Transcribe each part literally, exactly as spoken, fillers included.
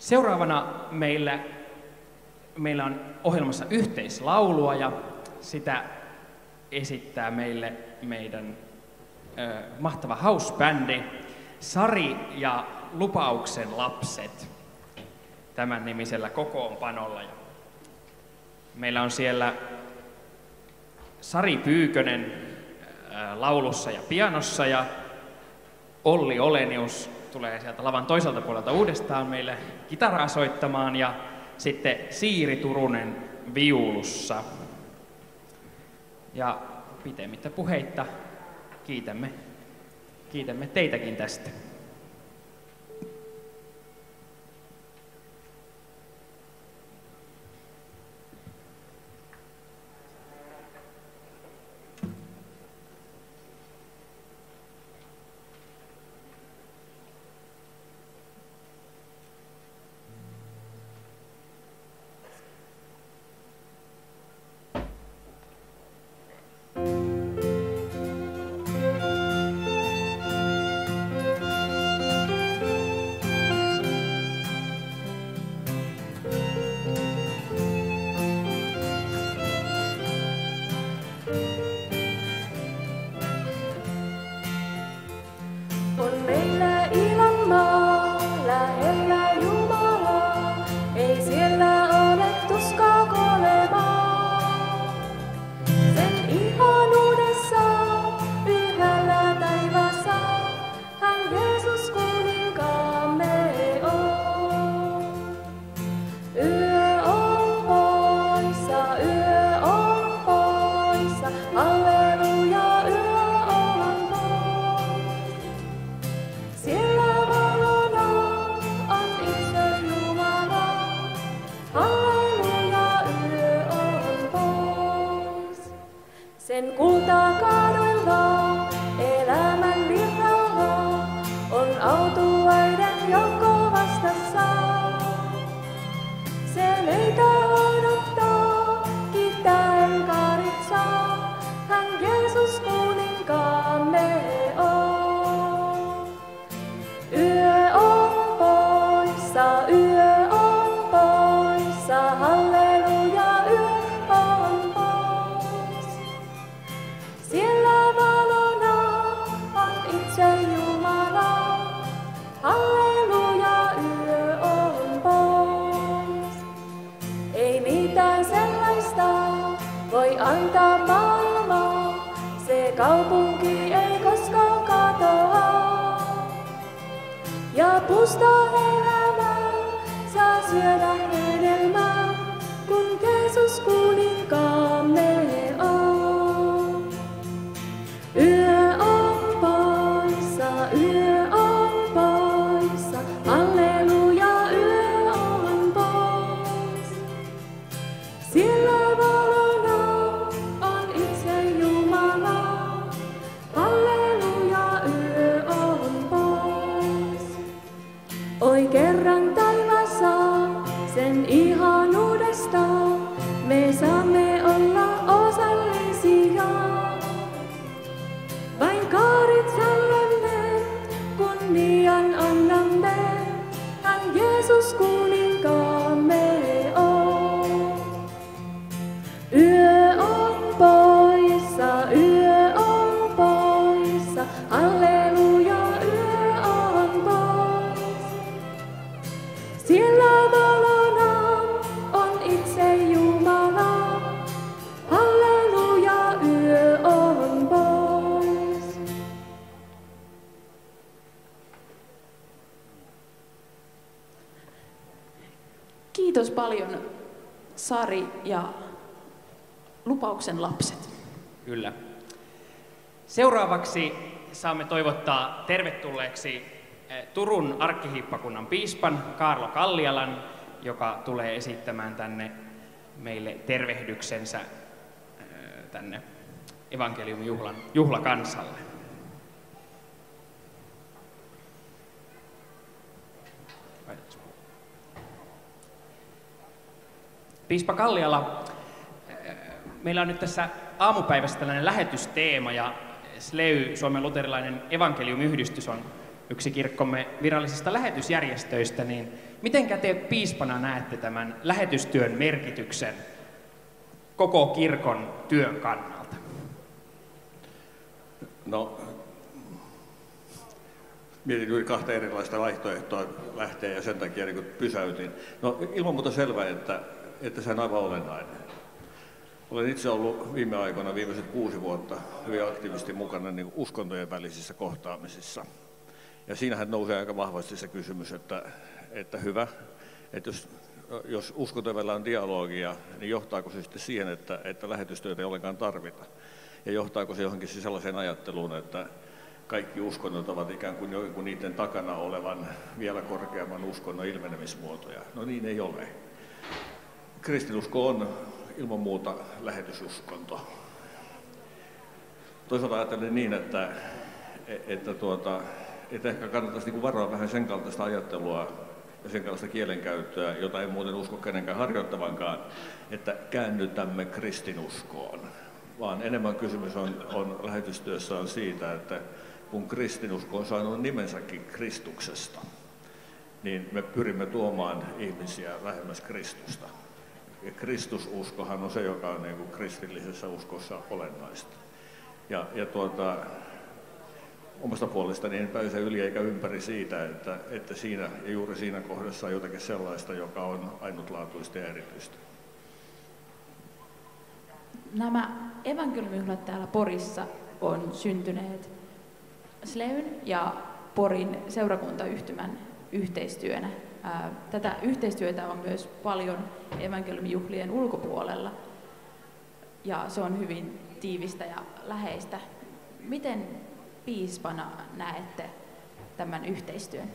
Seuraavana meillä, meillä on ohjelmassa yhteislaulua ja sitä esittää meille meidän ö, mahtava house-bändi Sari ja Lupauksen lapset tämän nimisellä kokoonpanolla. Ja meillä on siellä Sari Pyykönen ö, laulussa ja pianossa ja Olli Olenius tulee sieltä lavan toiselta puolelta uudestaan meille kitaraa soittamaan ja sitten Siiri Turunen viulussa. Ja pitemmittä puheitta kiitämme, kiitämme teitäkin tästä. Kiitos paljon, Sari ja Lupauksen lapset. Kyllä. Seuraavaksi saamme toivottaa tervetulleeksi Turun arkkihiippakunnan piispan Kaarlo Kallialan, joka tulee esittämään tänne meille tervehdyksensä tänne evankeliumijuhlan juhlakansalle. Piispa Kalliala, meillä on nyt tässä aamupäivässä tällainen lähetysteema ja S L E Y, Suomen luterilainen evankeliumyhdistys, on yksi kirkkomme virallisista lähetysjärjestöistä, niin mitenkä te piispana näette tämän lähetystyön merkityksen koko kirkon työn kannalta? No, mietin juuri kahta erilaista vaihtoehtoa lähteä ja sen takia niin pysäytin. No, ilman muuta selvä, että, että se on aivan olennainen. Olen itse ollut viime aikoina, viimeiset kuusi vuotta, hyvin aktiivisesti mukana niin uskontojen välisissä kohtaamisissa. Ja siinähän nousee aika vahvasti se kysymys, että, että hyvä, että jos, jos uskontojen välillä on dialogia, niin johtaako se sitten siihen, että, että lähetystyötä ei ollenkaan tarvita? Ja johtaako se johonkin sellaiseen ajatteluun, että kaikki uskonnot ovat ikään kuin jonkun niiden takana olevan vielä korkeamman uskonnon ilmenemismuotoja? No niin ei ole. Kristinusko on ilman muuta lähetysuskonto. Toisaalta ajattelen niin, että, että, tuota, että ehkä kannattaisi niin varoa vähän sen kaltaista ajattelua ja sen kaltaista kielenkäyttöä, jota ei muuten usko kenenkään harjoittavankaan, että käännytämme kristinuskoon. Vaan enemmän kysymys on, on lähetystyössä on siitä, että kun kristinusko on saanut nimensäkin Kristuksesta, niin me pyrimme tuomaan ihmisiä lähemmäs Kristusta. Ja Kristususkohan on se, joka on niin kuin kristillisessä uskossa olennaista. Ja, ja tuota, omasta puolestani en pääse yli eikä ympäri siitä, että, että siinä ja juuri siinä kohdassa on jotakin sellaista, joka on ainutlaatuista ja erityistä. Nämä evankeliumijuhlat täällä Porissa on syntyneet Sleyn ja Porin seurakuntayhtymän yhteistyönä. Tätä yhteistyötä on myös paljon evankeliumijuhlien ulkopuolella ja se on hyvin tiivistä ja läheistä. Miten piispana näette tämän yhteistyön?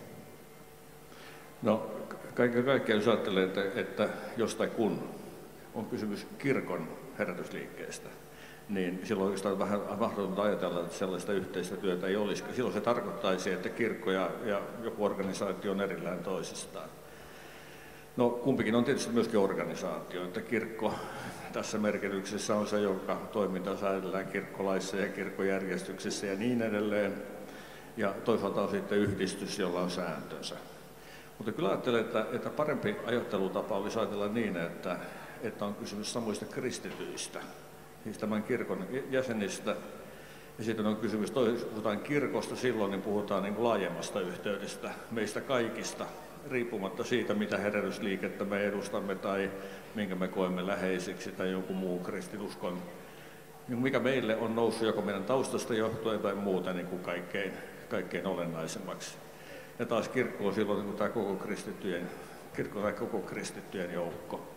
No, kaiken kaikkiaan jos ajattelee, että, että jos tai kun on kysymys kirkon herätysliikkeestä, niin silloin oikeastaan vähän mahdotonta ajatella, että sellaista yhteistä työtä ei olisi. Silloin se tarkoittaisi, että kirkko ja, ja joku organisaatio on erillään toisistaan. No, kumpikin on tietysti myöskin organisaatio, että kirkko tässä merkityksessä on se, jonka toiminta säädellään kirkkolaissa ja kirkkojärjestyksessä ja niin edelleen. Ja toisaalta on sitten yhdistys, jolla on sääntönsä. Mutta kyllä ajattelen, että, että parempi ajattelutapa olisi ajatella niin, että, että on kysymys samoista kristityistä, siis tämän kirkon jäsenistä. Ja sitten on kysymys, puhutaan kirkosta silloin, niin puhutaan niin kuin laajemmasta yhteydestä, meistä kaikista, riippumatta siitä, mitä herätysliikettä me edustamme tai minkä me koemme läheisiksi tai jonkun muun kristinuskon, mikä meille on noussut joko meidän taustasta johtuen tai muuta niin kuin kaikkein, kaikkein olennaisemmaksi. Ja taas kirkko on silloin niin kuin tämä koko kristittyjen, kirkko tai koko kristittyjen joukko.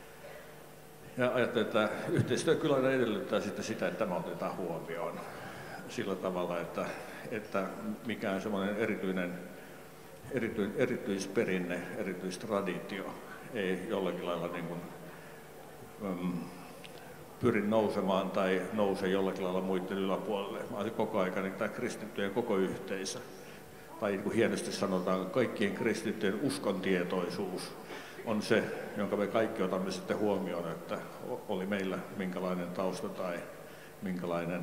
Ja ajattelen, että yhteistyö kyllä aina edellyttää sitten sitä, että tämä otetaan huomioon sillä tavalla, että, että mikään semmoinen erityinen Erity, erityisperinne, erityistraditio ei jollakin lailla niin kuin, um, pyri nousemaan tai nouse jollakin lailla muiden yläpuolelle, vaan se koko ajan niin tämä kristittyjen koko yhteisö, tai niin kuin hienosti sanotaan, kaikkien kristittyjen uskontietoisuus on se, jonka me kaikki otamme sitten huomioon, että oli meillä minkälainen tausta tai minkälainen,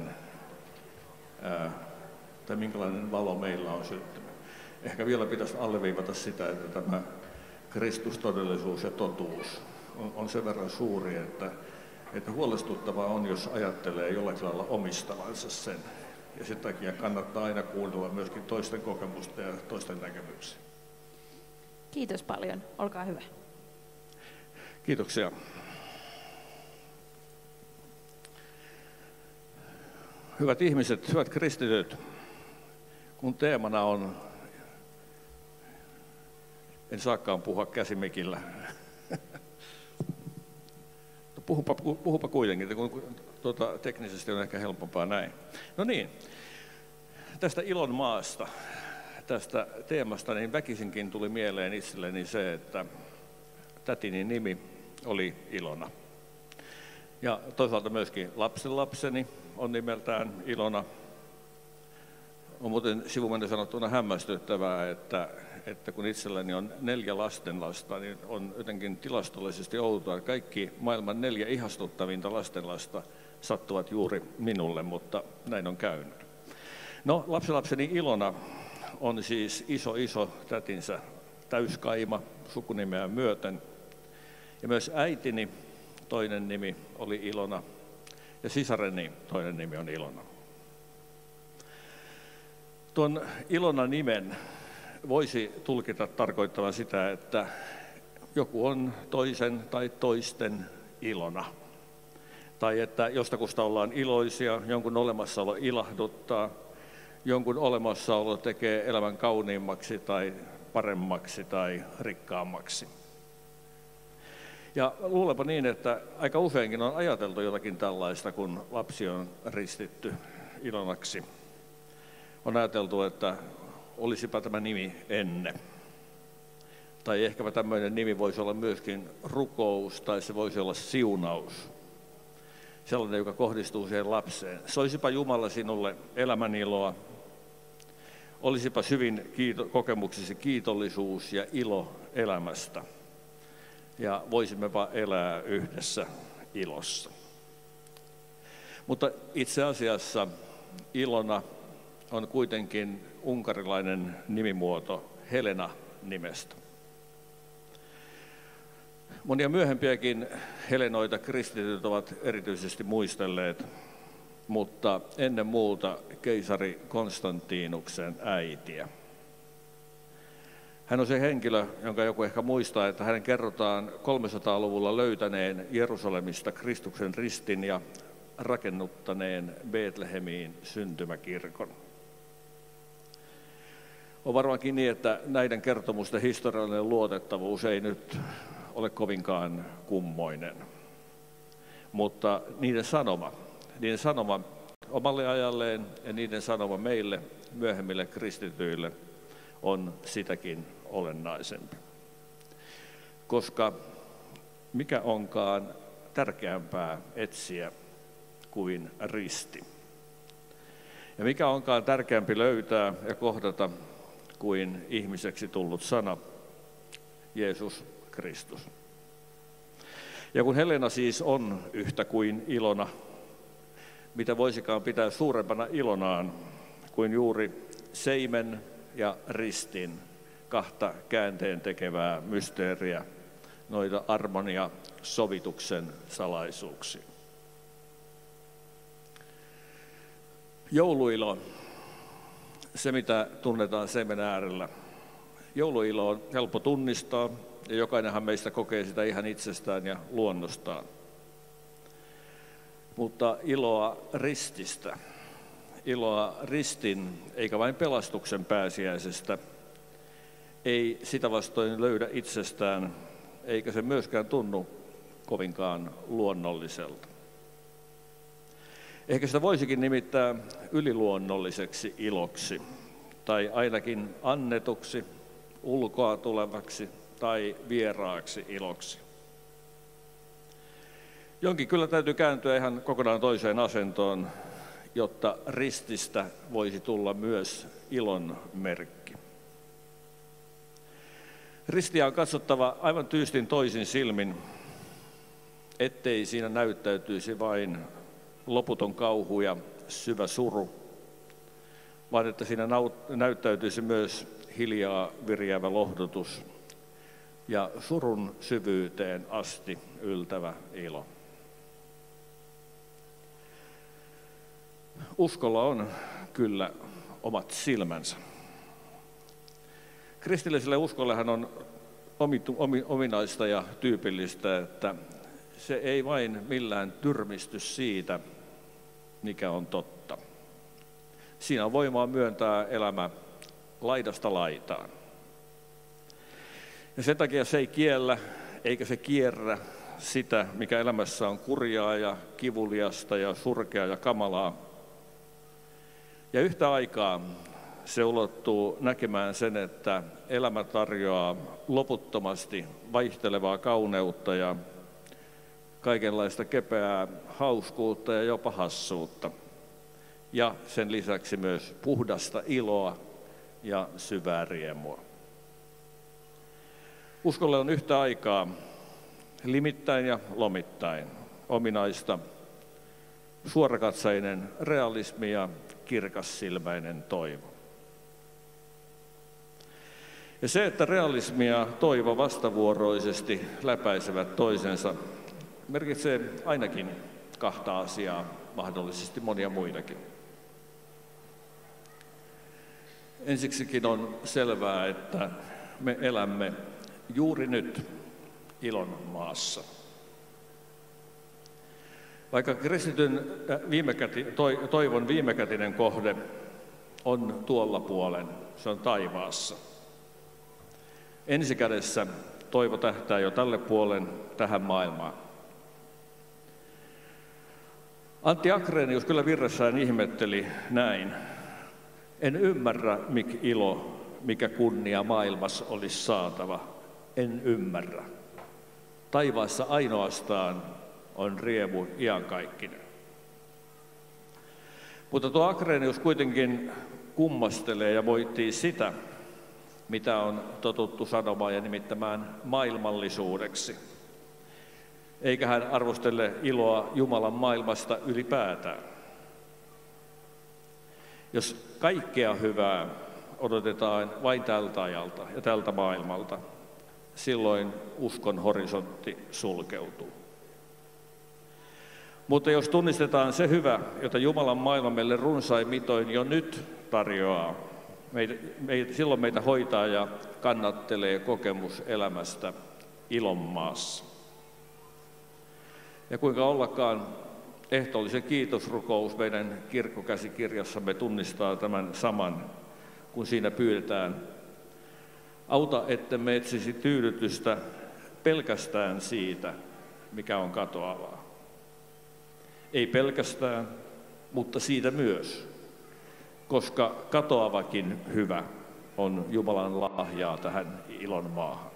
ää, tai minkälainen valo meillä on syttynyt. Ehkä vielä pitäisi alleviivata sitä, että tämä Kristustodellisuus ja totuus on, on sen verran suuri, että, että huolestuttavaa on, jos ajattelee jollakin lailla omistavansa sen. Ja sen takia kannattaa aina kuunnella myöskin toisten kokemusta ja toisten näkemyksiä. Kiitos paljon. Olkaa hyvä. Kiitoksia. Hyvät ihmiset, hyvät kristityt, kun teemana on, en saakaan puhua käsimekillä, puhupa, puhupa kuitenkin, kun tuota, teknisesti on ehkä helpompaa näin. No niin, tästä Ilon maasta, tästä teemasta, niin väkisinkin tuli mieleen itselleni se, että tätini nimi oli Ilona. Ja toisaalta myöskin lapsenlapseni on nimeltään Ilona. On muuten sivumennen sanottuna hämmästyttävää, että, että kun itselläni on neljä lastenlasta, niin on jotenkin tilastollisesti outoa, että kaikki maailman neljä ihastuttavinta lastenlasta sattuvat juuri minulle, mutta näin on käynyt. No, lapsenlapseni Ilona on siis iso iso tätinsä täyskaima sukunimeä myöten. Ja myös äitini toinen nimi oli Ilona ja sisareni toinen nimi on Ilona. Tuon Ilona nimen voisi tulkita tarkoittavan sitä, että joku on toisen tai toisten Ilona. Tai että jostakusta ollaan iloisia, jonkun olemassaolo ilahduttaa, jonkun olemassaolo tekee elämän kauniimmaksi tai paremmaksi tai rikkaammaksi. Ja luulenpa niin, että aika useinkin on ajateltu jotakin tällaista, kun lapsi on ristitty Ilonaksi. On ajateltu, että olisipa tämä nimi Enne. Tai ehkäpä tämmöinen nimi voisi olla myöskin rukous tai se voisi olla siunaus. Sellainen, joka kohdistuu siihen lapseen. Soisipa Jumala sinulle elämän iloa. Olisipa syvin kiito- kokemuksesi kiitollisuus ja ilo elämästä. Ja voisimmepa elää yhdessä ilossa. Mutta itse asiassa Ilona on kuitenkin unkarilainen nimimuoto Helena nimestä. Monia myöhempiäkin Helenoita kristityt ovat erityisesti muistelleet, mutta ennen muuta keisari Konstantinuksen äitiä. Hän on se henkilö, jonka joku ehkä muistaa, että hänen kerrotaan kolmesataaluvulla löytäneen Jerusalemista Kristuksen ristin ja rakennuttaneen Betlehemiin syntymäkirkon. On varmaankin niin, että näiden kertomusten historiallinen luotettavuus ei nyt ole kovinkaan kummoinen. Mutta niiden sanoma, niiden sanoma omalle ajalleen ja niiden sanoma meille myöhemmille kristityille on sitäkin olennaisempi. Koska mikä onkaan tärkeämpää etsiä kuin risti. Ja mikä onkaan tärkeämpi löytää ja kohdata kuin ihmiseksi tullut sana, Jeesus Kristus. Ja kun Helena siis on yhtä kuin Ilona, mitä voisikaan pitää suurempana ilonaan kuin juuri seimen ja ristin kahta käänteen tekevää mysteeriä, noita armon ja sovituksen salaisuuksia. Jouluilo, se mitä tunnetaan seimen äärellä. Jouluilo on helppo tunnistaa ja jokainenhan meistä kokee sitä ihan itsestään ja luonnostaan. Mutta iloa rististä, iloa ristin eikä vain pelastuksen pääsiäisestä, ei sitä vastoin löydä itsestään, eikä se myöskään tunnu kovinkaan luonnolliselta. Ehkä sitä voisikin nimittää yliluonnolliseksi iloksi, tai ainakin annetuksi, ulkoa tulevaksi tai vieraaksi iloksi. Jonkin kyllä täytyy kääntyä ihan kokonaan toiseen asentoon, jotta rististä voisi tulla myös ilon merkki. Ristiä on katsottava aivan tyystin toisin silmin, ettei siinä näyttäytyisi vain loputon kauhu ja syvä suru, vaan että siinä näyttäytyisi myös hiljaa viriävä lohdutus ja surun syvyyteen asti yltävä ilo. Uskolla on kyllä omat silmänsä. Kristilliselle uskollehan on ominaista ja tyypillistä, että se ei vain millään tyrmisty siitä, mikä on totta. Siinä on voimaa myöntää elämä laidasta laitaan. Ja sen takia se ei kiellä eikä se kierrä sitä, mikä elämässä on kurjaa ja kivuliasta ja surkeaa ja kamalaa. Ja yhtä aikaa se ulottuu näkemään sen, että elämä tarjoaa loputtomasti vaihtelevaa kauneutta ja kaikenlaista kepeää hauskuutta ja jopa hassuutta. Ja sen lisäksi myös puhdasta iloa ja syvää riemua. Uskolle on yhtä aikaa limittäin ja lomittain ominaista suorakatseinen realismi ja kirkassilmäinen toivo. Ja se, että realismi ja toivo vastavuoroisesti läpäisevät toisensa, merkitsee ainakin kahta asiaa, mahdollisesti monia muitakin. Ensiksikin on selvää, että me elämme juuri nyt ilon maassa. Vaikka kristityn viimekäti, toivon viimekätinen kohde on tuolla puolen, se on taivaassa. Ensikädessä toivo tähtää jo tälle puolen, tähän maailmaan. Antti Akrenius kyllä virressään ihmetteli näin. En ymmärrä, mikä ilo, mikä kunnia maailmassa olisi saatava. En ymmärrä. Taivaassa ainoastaan on riemu iankaikkinen. Mutta tuo Akrenius kuitenkin kummastelee ja moittii sitä, mitä on totuttu sanomaan ja nimittämään maailmallisuudeksi. Eikä hän arvostele iloa Jumalan maailmasta ylipäätään. Jos kaikkea hyvää odotetaan vain tältä ajalta ja tältä maailmalta, silloin uskon horisontti sulkeutuu. Mutta jos tunnistetaan se hyvä, jota Jumalan maailma meille runsain mitoin jo nyt tarjoaa, meitä, meitä, silloin meitä hoitaa ja kannattelee kokemus elämästä ilon maassa. Ja kuinka ollakaan ehtoollisen kiitosrukous meidän kirkkokäsikirjassamme tunnistaa tämän saman, kun siinä pyydetään: auta, ettemme etsisi tyydytystä pelkästään siitä, mikä on katoavaa. Ei pelkästään, mutta siitä myös, koska katoavakin hyvä on Jumalan lahjaa tähän ilon maahan.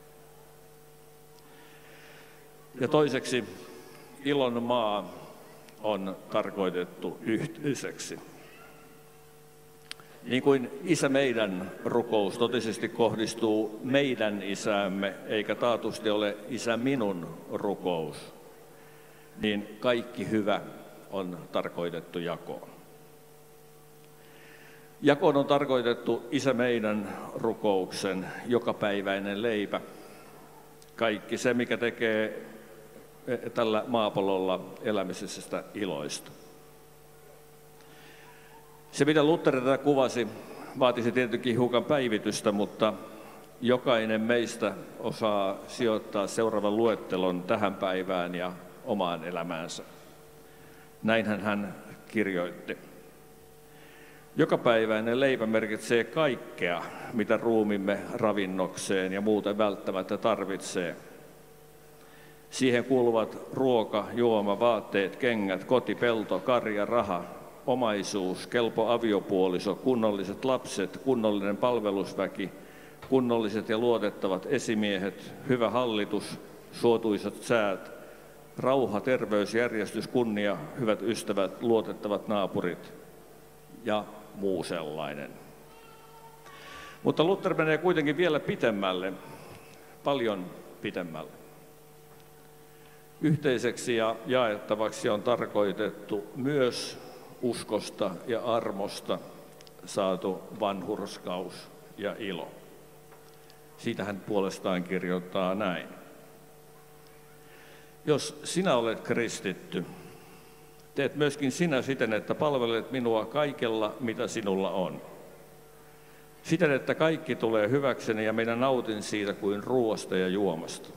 Ja toiseksi, ilon maa on tarkoitettu yhteiseksi. Niin kuin Isä meidän rukous totisesti kohdistuu meidän isäämme, eikä taatusti ole Isä minun rukous, niin kaikki hyvä on tarkoitettu jakoon. Jakoon on tarkoitettu Isä meidän rukouksen jokapäiväinen leipä. Kaikki se, mikä tekee tällä maapallolla elämisestä iloista. Se, mitä Luther tätä kuvasi, vaatisi tietenkin hiukan päivitystä, mutta jokainen meistä osaa sijoittaa seuraavan luettelon tähän päivään ja omaan elämäänsä. Näinhän hän kirjoitti. Jokapäiväinen leipä merkitsee kaikkea, mitä ruumimme ravinnokseen ja muuten välttämättä tarvitsee. Siihen kuuluvat ruoka, juoma, vaatteet, kengät, koti, pelto, karja, raha, omaisuus, kelpo aviopuoliso, kunnolliset lapset, kunnollinen palvelusväki, kunnolliset ja luotettavat esimiehet, hyvä hallitus, suotuisat säät, rauha, terveys, järjestys, kunnia, hyvät ystävät, luotettavat naapurit ja muu sellainen. Mutta Luther menee kuitenkin vielä pitemmälle, paljon pitemmälle. Yhteiseksi ja jaettavaksi on tarkoitettu myös uskosta ja armosta saatu vanhurskaus ja ilo. Siitä hän puolestaan kirjoittaa näin. Jos sinä olet kristitty, teet myöskin sinä siten, että palvelet minua kaikella, mitä sinulla on. Siten, että kaikki tulee hyväkseni ja minä nautin siitä kuin ruoasta ja juomasta.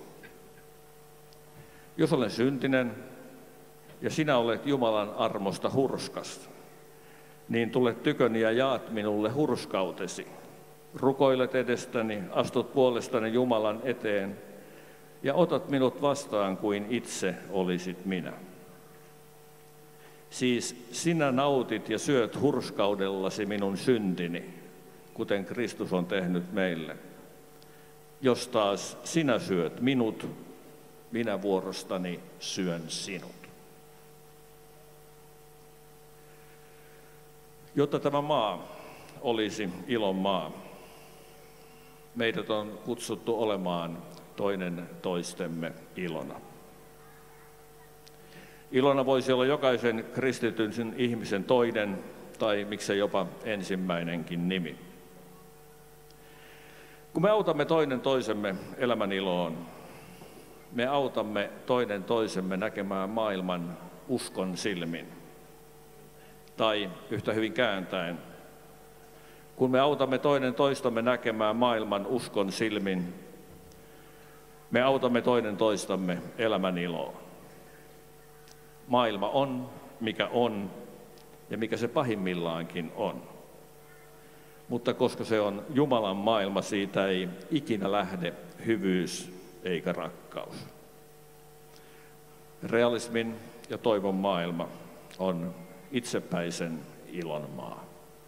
Jos olen syntinen ja sinä olet Jumalan armosta hurskasta, niin tule tyköni ja jaat minulle hurskautesi. Rukoilet edestäni, astut puolestani Jumalan eteen ja otat minut vastaan kuin itse olisit minä. Siis sinä nautit ja syöt hurskaudellasi minun syntini, kuten Kristus on tehnyt meille. Jos taas sinä syöt minut, minä vuorostani syön sinut. Jotta tämä maa olisi ilon maa, meidät on kutsuttu olemaan toinen toistemme ilona. Ilona voisi olla jokaisen kristityn ihmisen toinen tai miksei jopa ensimmäinenkin nimi. Kun me autamme toinen toisemme elämän iloon, me autamme toinen toisemme näkemään maailman uskon silmin. Tai yhtä hyvin kääntäen, kun me autamme toinen toistamme näkemään maailman uskon silmin, me autamme toinen toistamme elämän iloon. Maailma on, mikä on ja mikä se pahimmillaankin on. Mutta koska se on Jumalan maailma, siitä ei ikinä lähde hyvyys eikä rakkaus. Realismin ja toivon maailma on itsepäisen ilon maa.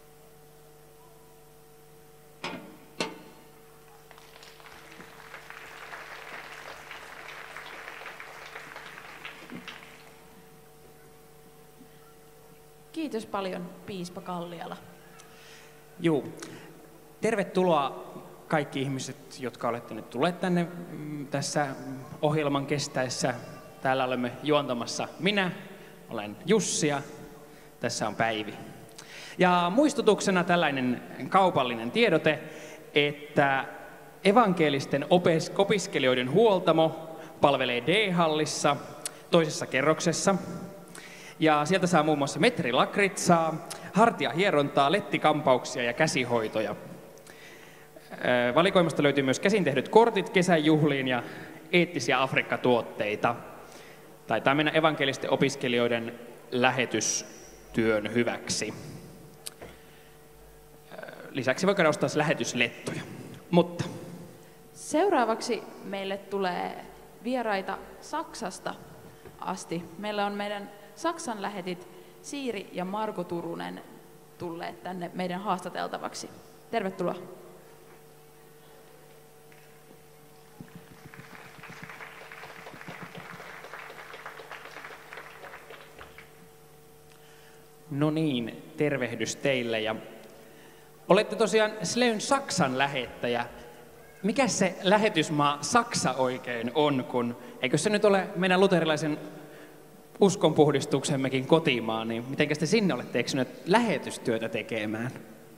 Kiitos paljon, piispa Kalliala. Juu. Tervetuloa kaikki ihmiset, jotka olette nyt tulleet tänne tässä ohjelman kestäessä. Täällä olemme juontamassa minä, olen Jussi ja tässä on Päivi. Ja muistutuksena tällainen kaupallinen tiedote, että evankelisten opes- opiskelijoiden huoltamo palvelee D-hallissa toisessa kerroksessa. Ja sieltä saa muun muassa metrilakritsaa, hartiahierontaa, lettikampauksia ja käsihoitoja. Valikoimasta löytyy myös käsin tehdyt kortit kesäjuhliin ja eettisiä Afrikka-tuotteita. Taitaa mennä evankelisten opiskelijoiden lähetystyön hyväksi. Lisäksi voi käydä ostaa lähetyslettoja. Mutta seuraavaksi meille tulee vieraita Saksasta asti. Meillä on meidän Saksan lähetit Siiri ja Marko Turunen tulleet tänne meidän haastateltavaksi. Tervetuloa. no niin, tervehdys teille. Ja olette tosiaan Sleyn Saksan lähettäjä. Mikä se lähetysmaa Saksa oikein on, kun eikö se nyt ole meidän luterilaisen uskonpuhdistuksemmekin kotimaan, niin mitenkä te sinne olette eksyneet lähetystyötä tekemään?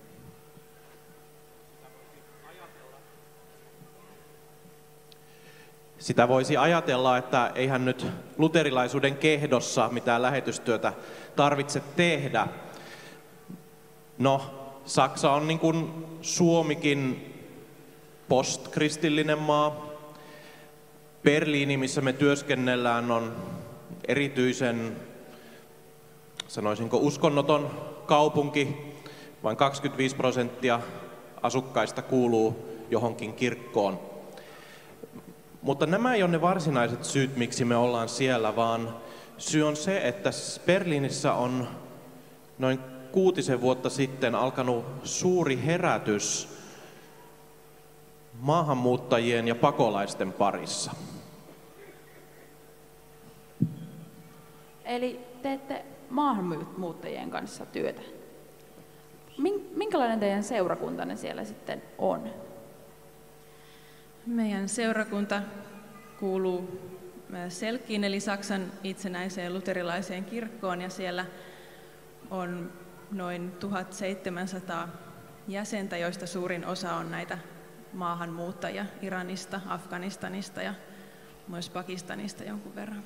Sitä voisi ajatella, että eihän nyt luterilaisuuden kehdossa mitään lähetystyötä tarvitse tehdä. No, Saksa on niin kuin Suomikin postkristillinen maa. Berliini, missä me työskennellään, on erityisen, sanoisinko, uskonnoton kaupunki. Vain kaksikymmentäviisi prosenttia asukkaista kuuluu johonkin kirkkoon. Mutta nämä ei ole ne varsinaiset syyt, miksi me ollaan siellä, vaan syy on se, että Berliinissä on noin kuutisen vuotta sitten alkanut suuri herätys maahanmuuttajien ja pakolaisten parissa. Eli teette maahanmuuttajien kanssa työtä. Minkälainen teidän seurakuntanne siellä sitten on? Meidän seurakunta kuuluu Selkkiin eli Saksan itsenäiseen luterilaiseen kirkkoon ja siellä on noin tuhatseitsemänsataa jäsentä, joista suurin osa on näitä maahanmuuttajia Iranista, Afganistanista ja myös Pakistanista jonkun verran.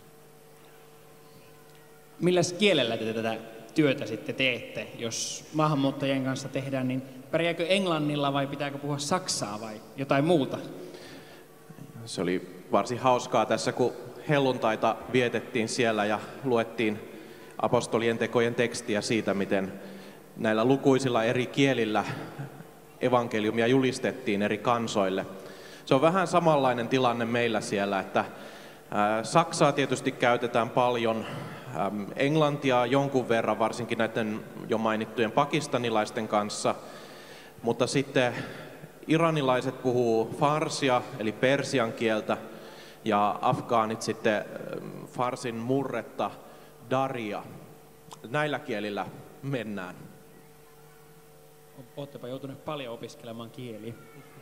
Milläs kielellä te tätä työtä sitten teette? Jos maahanmuuttajien kanssa tehdään, niin pärjääkö englannilla vai pitääkö puhua saksaa vai jotain muuta? Se oli varsin hauskaa tässä, kun helluntaita vietettiin siellä ja luettiin apostolien tekojen tekstiä siitä, miten näillä lukuisilla eri kielillä evankeliumia julistettiin eri kansoille. Se on vähän samanlainen tilanne meillä siellä, että saksaa tietysti käytetään paljon, englantia jonkun verran, varsinkin näiden jo mainittujen pakistanilaisten kanssa, mutta sitten iranilaiset puhuu farsia, eli persian kieltä, ja afgaanit sitten farsin murretta, daria. Näillä kielillä mennään. Olettepa joutuneet paljon opiskelemaan kieliä.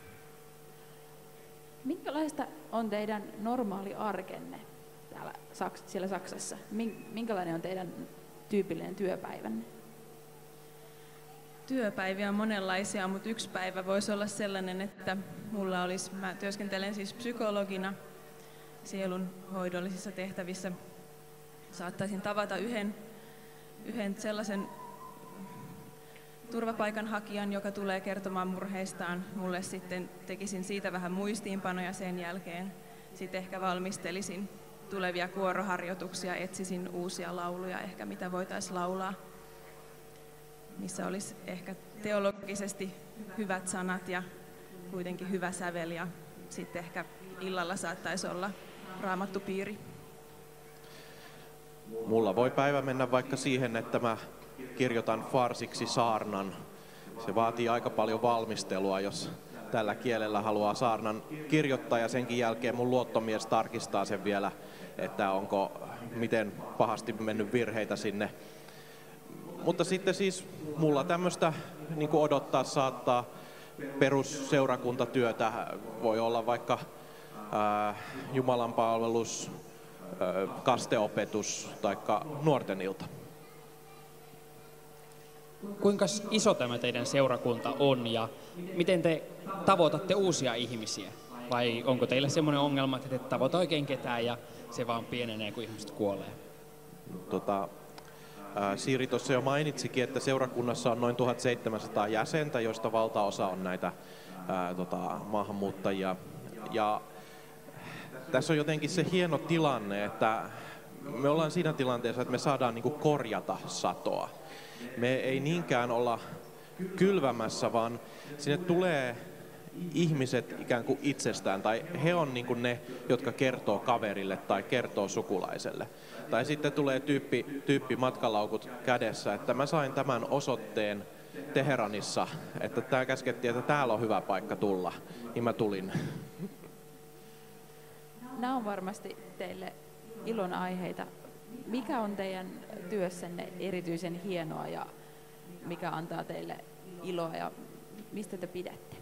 Minkälaista on teidän normaali arkenne täällä Saks- siellä Saksassa? Minkälainen on teidän tyypillinen työpäivänne? työpäiviä on monenlaisia, mutta yksi päivä voisi olla sellainen, että mulla olisi, mä työskentelen siis psykologina sielunhoidollisissa tehtävissä. Saattaisin tavata yhden, yhden sellaisen turvapaikanhakijan, joka tulee kertomaan murheistaan. Mulle sitten tekisin siitä vähän muistiinpanoja sen jälkeen. Sitten ehkä valmistelisin tulevia kuoroharjoituksia, etsisin uusia lauluja, ehkä mitä voitaisiin laulaa, missä olisi ehkä teologisesti hyvät sanat ja kuitenkin hyvä sävel, ja sitten ehkä illalla saattaisi olla raamattupiiri. Mulla voi päivä mennä vaikka siihen, että mä kirjoitan farsiksi saarnan. Se vaatii aika paljon valmistelua, jos tällä kielellä haluaa saarnan kirjoittaa, ja senkin jälkeen mun luottomies tarkistaa sen vielä, että onko miten pahasti mennyt virheitä sinne. Mutta sitten siis mulla tämmöistä niin kuin odottaa saattaa perusseurakuntatyötä, voi olla vaikka ää, jumalanpalvelus, ää, kasteopetus tai nuorten ilta. Kuinka iso tämä teidän seurakunta on ja miten te tavoitatte uusia ihmisiä? Vai onko teillä semmoinen ongelma, että et tavoita oikein ketään ja se vaan pienenee, kun ihmiset kuolee? Tota, ää, Siiri tuossa jo mainitsikin, että seurakunnassa on noin tuhatseitsemänsataa jäsentä, joista valtaosa on näitä ää, tota, maahanmuuttajia. Ja tässä on jotenkin se hieno tilanne, että me ollaan siinä tilanteessa, että me saadaan niinku korjata satoa. Me ei niinkään olla kylvämässä, vaan sinne tulee ihmiset ikään kuin itsestään, tai he on niin kuin ne, jotka kertoo kaverille tai kertoo sukulaiselle. Tai sitten tulee tyyppi, tyyppi matkalaukut kädessä, että mä sain tämän osoitteen Teheranissa, että tää käskettiin, että täällä on hyvä paikka tulla, niin mä tulin. Nämä on varmasti teille ilon aiheita. Mikä on teidän työssänne erityisen hienoa ja mikä antaa teille iloa ja mistä te pidätte?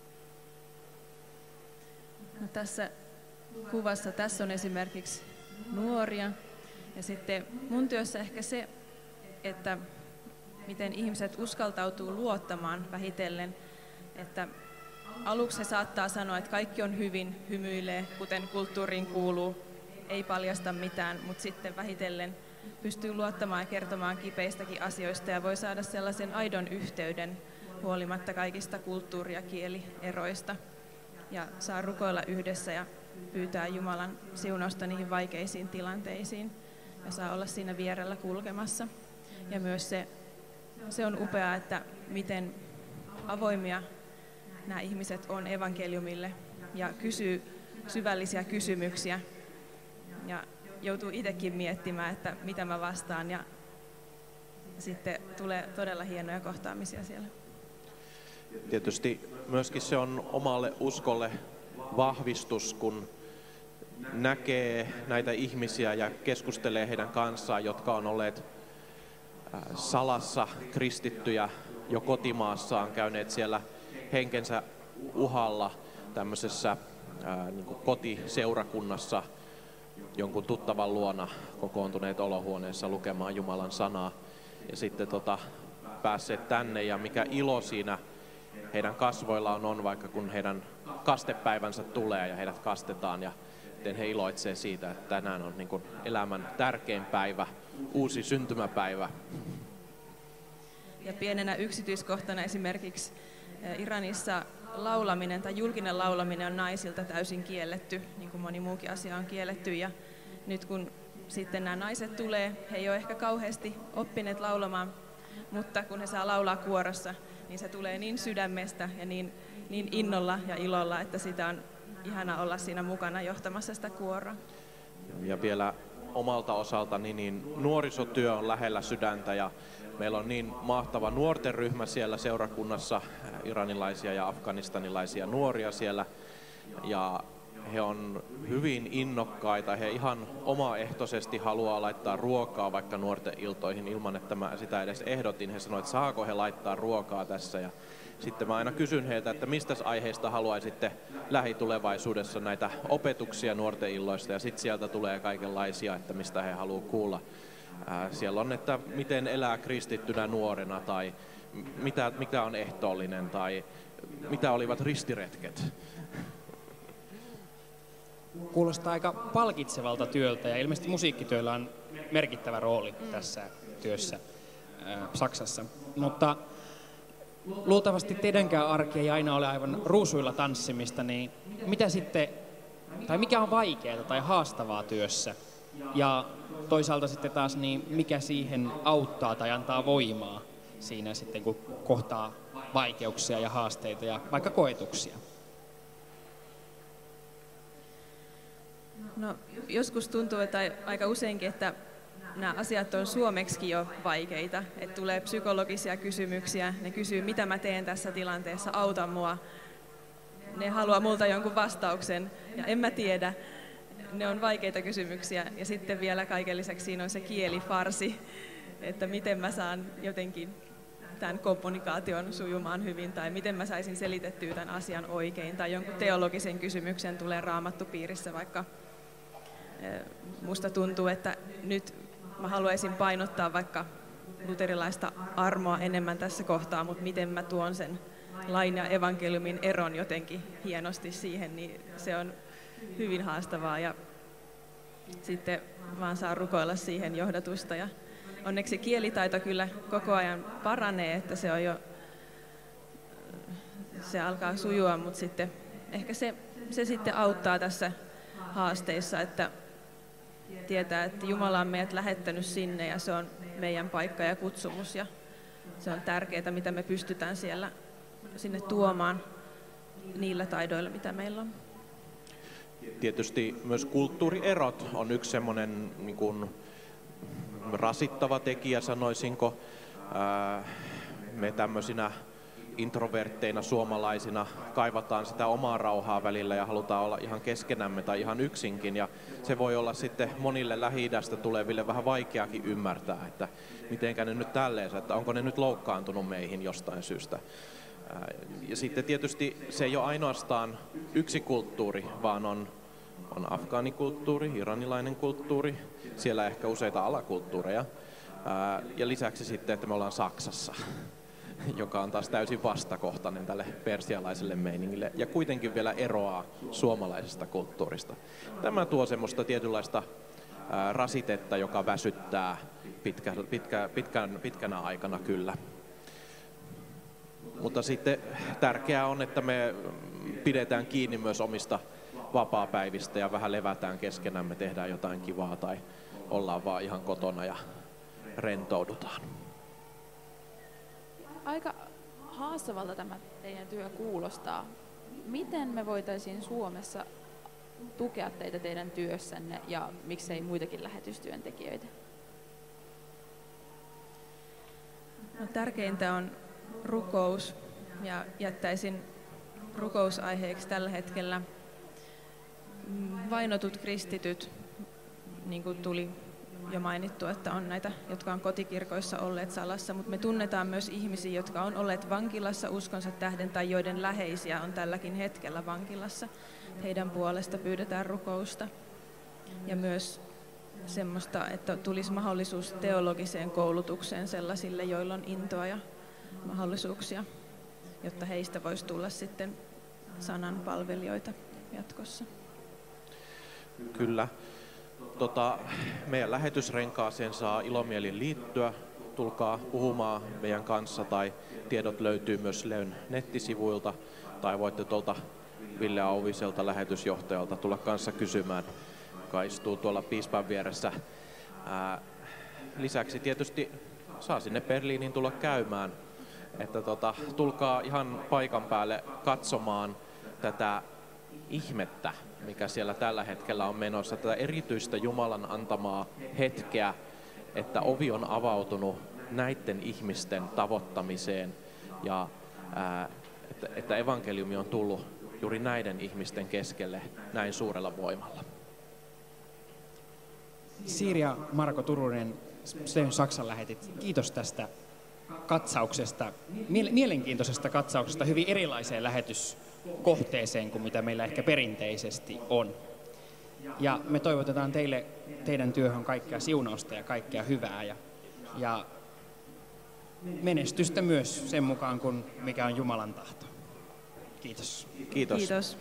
No, tässä kuvassa tässä on esimerkiksi nuoria, ja sitten mun työssä ehkä se, että miten ihmiset uskaltautuu luottamaan vähitellen, että aluksi he saattaa sanoa, että kaikki on hyvin, hymyilee, kuten kulttuuriin kuuluu, ei paljasta mitään, mutta sitten vähitellen pystyy luottamaan ja kertomaan kipeistäkin asioista ja voi saada sellaisen aidon yhteyden huolimatta kaikista kulttuuri- ja kielieroista. Ja saa rukoilla yhdessä ja pyytää Jumalan siunausta niihin vaikeisiin tilanteisiin ja saa olla siinä vierellä kulkemassa. Ja myös se, se on upeaa, että miten avoimia nämä ihmiset on evankeliumille ja kysyy syvällisiä kysymyksiä. Ja joutuu itsekin miettimään, että mitä mä vastaan, ja sitten tulee todella hienoja kohtaamisia siellä. Tietysti myöskin se on omalle uskolle vahvistus, kun näkee näitä ihmisiä ja keskustelee heidän kanssaan, jotka on olleet salassa kristittyjä jo kotimaassaan, käyneet siellä henkensä uhalla tämmöisessä ää, niin kuin kotiseurakunnassa, jonkun tuttavan luona kokoontuneet olohuoneessa lukemaan Jumalan sanaa. Ja sitten tota, päässeet tänne, ja mikä ilo siinä heidän kasvoillaan on, vaikka kun heidän kastepäivänsä tulee ja heidät kastetaan, ja miten he iloitsee siitä, että tänään on niin kuin elämän tärkein päivä, uusi syntymäpäivä. Ja pienenä yksityiskohtana esimerkiksi Iranissa laulaminen tai julkinen laulaminen on naisilta täysin kielletty, niin kuin moni muukin asia on kielletty. Ja nyt kun sitten nämä naiset tulee, he ei ole ehkä kauheasti oppineet laulamaan, mutta kun he saa laulaa kuorossa, niin se tulee niin sydämestä ja niin, niin innolla ja ilolla, että sitä on ihana olla siinä mukana johtamassa sitä kuoroa. Ja vielä omalta osaltani niin nuorisotyö on lähellä sydäntä, ja meillä on niin mahtava nuorten ryhmä siellä seurakunnassa, iranilaisia ja afganistanilaisia nuoria siellä, ja he on hyvin innokkaita, he ihan omaehtoisesti haluaa laittaa ruokaa vaikka nuorten iltoihin ilman, että mä sitä edes ehdotin. He sanoivat, että saako he laittaa ruokaa tässä, ja sitten mä aina kysyn heiltä, että mistä aiheista haluaisitte lähitulevaisuudessa näitä opetuksia nuorten illoista, ja sitten sieltä tulee kaikenlaisia, että mistä he haluaa kuulla. Ää, siellä on, että miten elää kristittynä nuorena, tai mitä, mikä on ehtoollinen tai mitä olivat ristiretket. Kuulostaa aika palkitsevalta työltä ja ilmeisesti musiikkityöllä on merkittävä rooli mm. tässä työssä ää, Saksassa. Mutta luultavasti teidänkään arki ei aina ole aivan ruusuilla tanssimista, niin mitä sitten, tai mikä on vaikeaa tai haastavaa työssä? Ja toisaalta sitten taas, niin mikä siihen auttaa tai antaa voimaa siinä sitten, kun kohtaa vaikeuksia ja haasteita ja vaikka koetuksia? No, joskus tuntuu, että aika useinkin, että nämä asiat on suomeksi jo vaikeita. Että tulee psykologisia kysymyksiä, ne kysyy, mitä mä teen tässä tilanteessa, auta mua. Ne haluaa multa jonkun vastauksen ja en mä tiedä. Ne on vaikeita kysymyksiä ja sitten vielä kaiken lisäksi siinä on se kielifarsi, että miten mä saan jotenkin tämän kommunikaation sujumaan hyvin tai miten mä saisin selitettyä tämän asian oikein tai jonkun teologisen kysymyksen tulee raamattupiirissä, vaikka musta tuntuu, että nyt mä haluaisin painottaa vaikka luterilaista armoa enemmän tässä kohtaa, mutta miten mä tuon sen lain ja evankeliumin eron jotenkin hienosti siihen, niin se on hyvin haastavaa ja sitten vaan saa rukoilla siihen johdatusta ja onneksi kielitaito kyllä koko ajan paranee, että se on jo, se alkaa sujua, mutta sitten ehkä se, se sitten auttaa tässä haasteissa, että tietää, että Jumala on meidät lähettänyt sinne ja se on meidän paikka ja kutsumus ja se on tärkeää, mitä me pystytään siellä sinne tuomaan niillä taidoilla, mitä meillä on. Tietysti myös kulttuurierot on yksi semmoinen niin kuin rasittava tekijä, sanoisinko. Me tämmöisinä introvertteina suomalaisina kaivataan sitä omaa rauhaa välillä ja halutaan olla ihan keskenämme tai ihan yksinkin. Ja se voi olla sitten monille Lähi-idästä tuleville vähän vaikeakin ymmärtää, että mitenkä ne nyt tälleen, että onko ne nyt loukkaantunut meihin jostain syystä. Ja sitten tietysti se ei ole ainoastaan yksi kulttuuri, vaan on, on afgaanikulttuuri, iranilainen kulttuuri, siellä ehkä useita alakulttuureja. Ja lisäksi sitten, että me ollaan Saksassa, joka on taas täysin vastakohtainen tälle persialaiselle meiningille ja kuitenkin vielä eroaa suomalaisesta kulttuurista. Tämä tuo semmoista tietynlaista rasitetta, joka väsyttää pitkä, pitkä, pitkän, pitkänä aikana kyllä. Mutta sitten tärkeää on, että me pidetään kiinni myös omista vapaapäivistä ja vähän levätään keskenämme, tehdään jotain kivaa tai ollaan vaan ihan kotona ja rentoudutaan. Aika haastavalta tämä teidän työ kuulostaa. Miten me voitaisiin Suomessa tukea teitä teidän työssänne ja miksei muitakin lähetystyöntekijöitä? No, tärkeintä on rukous ja jättäisin rukousaiheeksi tällä hetkellä vainotut kristityt, niin kuin tuli jo mainittu, että on näitä, jotka on kotikirkoissa olleet salassa, mutta me tunnetaan myös ihmisiä, jotka on olleet vankilassa uskonsa tähden tai joiden läheisiä on tälläkin hetkellä vankilassa. Heidän puolesta pyydetään rukousta ja myös semmoista, että tulisi mahdollisuus teologiseen koulutukseen sellaisille, joilla on intoa ja mahdollisuuksia, jotta heistä voisi tulla sitten sanan palvelijoita jatkossa. Kyllä. Tota, meidän lähetysrenkaaseen saa ilomielin liittyä. Tulkaa puhumaan meidän kanssa tai tiedot löytyy myös Leyn nettisivuilta tai voitte tuolta Ville Auviselta lähetysjohtajalta tulla kanssa kysymään, joka istuu tuolla piispan vieressä. Ää, lisäksi tietysti saa sinne Berliiniin tulla käymään, että tota, tulkaa ihan paikan päälle katsomaan tätä ihmettä, mikä siellä tällä hetkellä on menossa, tätä erityistä Jumalan antamaa hetkeä, että ovi on avautunut näiden ihmisten tavoittamiseen ja ää, että, että evankeliumi on tullut juuri näiden ihmisten keskelle näin suurella voimalla. Siiri ja Marko Turunen, Sleyn Saksan lähetit, kiitos tästä katsauksesta, mielenkiintoisesta katsauksesta hyvin erilaiseen lähetyskohteeseen kuin mitä meillä ehkä perinteisesti on. Ja me toivotetaan teille, teidän työhön kaikkea siunausta ja kaikkea hyvää. Ja, ja menestystä myös sen mukaan, kun mikä on Jumalan tahto. Kiitos. Kiitos. Kiitos.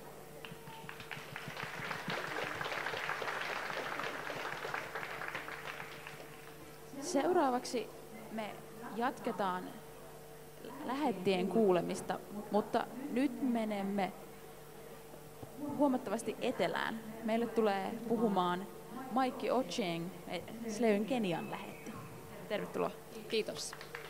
Seuraavaksi me jatketaan lähettien kuulemista, mutta nyt menemme huomattavasti etelään. Meille tulee puhumaan Maikki Ochieng, Sleyn Kenian lähetti. Tervetuloa. Kiitos.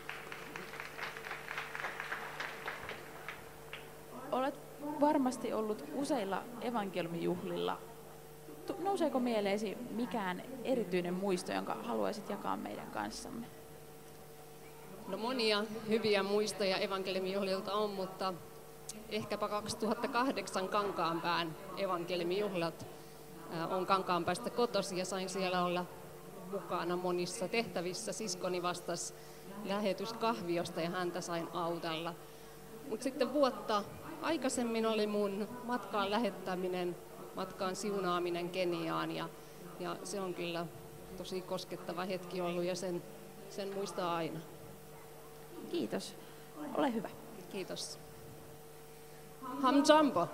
Olet varmasti ollut useilla evankeliumijuhlilla. Tu- Nouseeko mieleesi mikään erityinen muisto, jonka haluaisit jakaa meidän kanssamme? No monia hyviä muistoja evankeliumijuhlilta on, mutta ehkäpä kaksituhattakahdeksan Kankaanpään evankeliumijuhlat. Olen Kankaanpäästä kotoisin ja sain siellä olla mukana monissa tehtävissä. Siskoni vastasi lähetyskahviosta ja häntä sain autella. Mutta sitten vuotta aikaisemmin oli mun matkaan lähettäminen, matkaan siunaaminen Keniaan ja, ja se on kyllä tosi koskettava hetki ollut ja sen, sen muistaa aina. Kiitos. Ole hyvä. Kiitos. Hamjambo.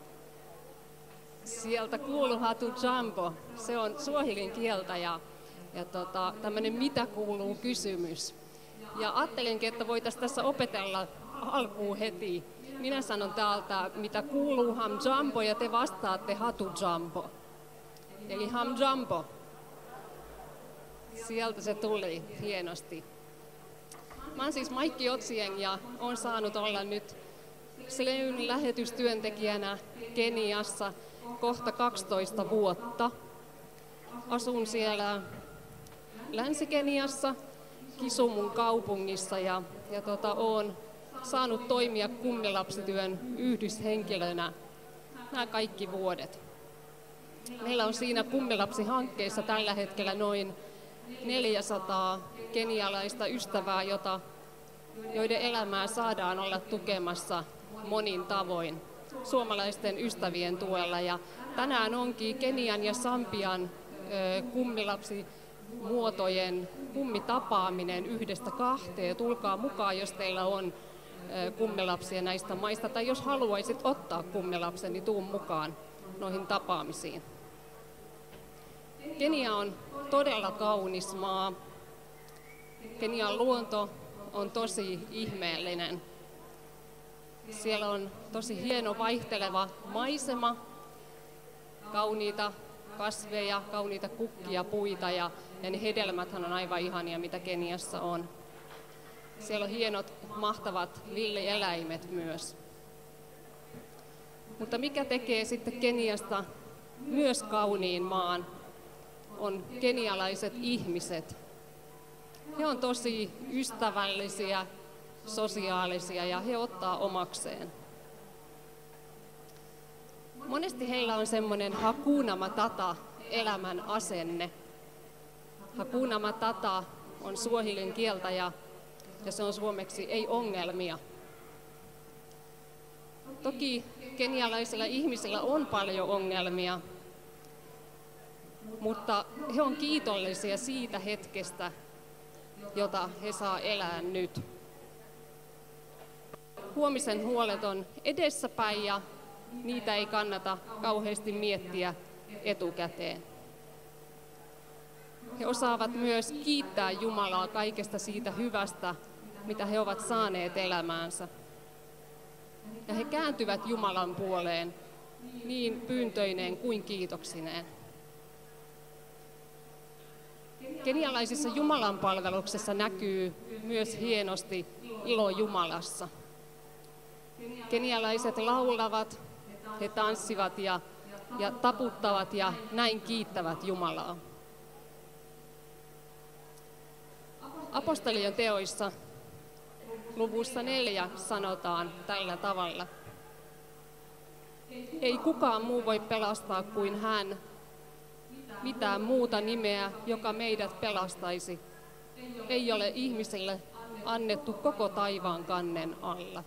Sieltä kuuluu hatu jambo. Se on suahilin kieltä ja, ja tota, tämmöinen mitä kuuluu kysymys. Ja ajattelinkin, että voitaisiin tässä opetella alkuun heti. Minä sanon täältä, mitä kuuluu hamjambo ja te vastaatte hatu jambo. Eli hamjambo. Sieltä se tuli hienosti. Mä oon siis Maikki Ochieng ja oon saanut olla nyt Sleyn lähetystyöntekijänä Keniassa kohta kaksitoista vuotta. Asun siellä Länsi-Keniassa, Kisumun kaupungissa ja, ja tota, oon saanut toimia kummilapsityön yhdyshenkilönä nämä kaikki vuodet. Meillä on siinä kummilapsihankkeessa tällä hetkellä noin neljäsataa kenialaista ystävää, jota, joiden elämää saadaan olla tukemassa monin tavoin suomalaisten ystävien tuella. Ja tänään onkin Kenian ja Sambian ö, kummilapsimuotojen kummitapaaminen yhdestä kahteen. Tulkaa mukaan, jos teillä on ö, kummilapsia näistä maista, tai jos haluaisit ottaa kummilapsen, niin tuu mukaan noihin tapaamisiin. Kenia on todella kaunis maa. Kenian luonto on tosi ihmeellinen. Siellä on tosi hieno vaihteleva maisema, kauniita kasveja, kauniita kukkia, puita ja, ja ne hedelmäthän on aivan ihania, mitä Keniassa on. Siellä on hienot, mahtavat villieläimet myös. Mutta mikä tekee sitten Keniasta myös kauniin maan, on kenialaiset ihmiset. He on tosi ystävällisiä, sosiaalisia ja he ottaa omakseen. Monesti heillä on semmoinen hakuna matata elämän asenne. Hakuna matata on suahilin kieltä ja, ja se on suomeksi ei ongelmia. Toki kenialaisilla ihmisillä on paljon ongelmia, mutta he on kiitollisia siitä hetkestä, jota he saa elää nyt. Huomisen huolet on edessäpäin ja niitä ei kannata kauheasti miettiä etukäteen. He osaavat myös kiittää Jumalaa kaikesta siitä hyvästä, mitä he ovat saaneet elämäänsä. Ja he kääntyvät Jumalan puoleen niin pyyntöineen kuin kiitoksineen. Kenialaisissa Jumalan palveluksessa näkyy myös hienosti ilo Jumalassa. Kenialaiset laulavat, he tanssivat ja, ja taputtavat ja näin kiittävät Jumalaa. Apostolien teoissa luvussa neljä sanotaan tällä tavalla. Ei kukaan muu voi pelastaa kuin hän. Mitään muuta nimeä, joka meidät pelastaisi, ei ole ihmisille annettu koko taivaan kannen alla.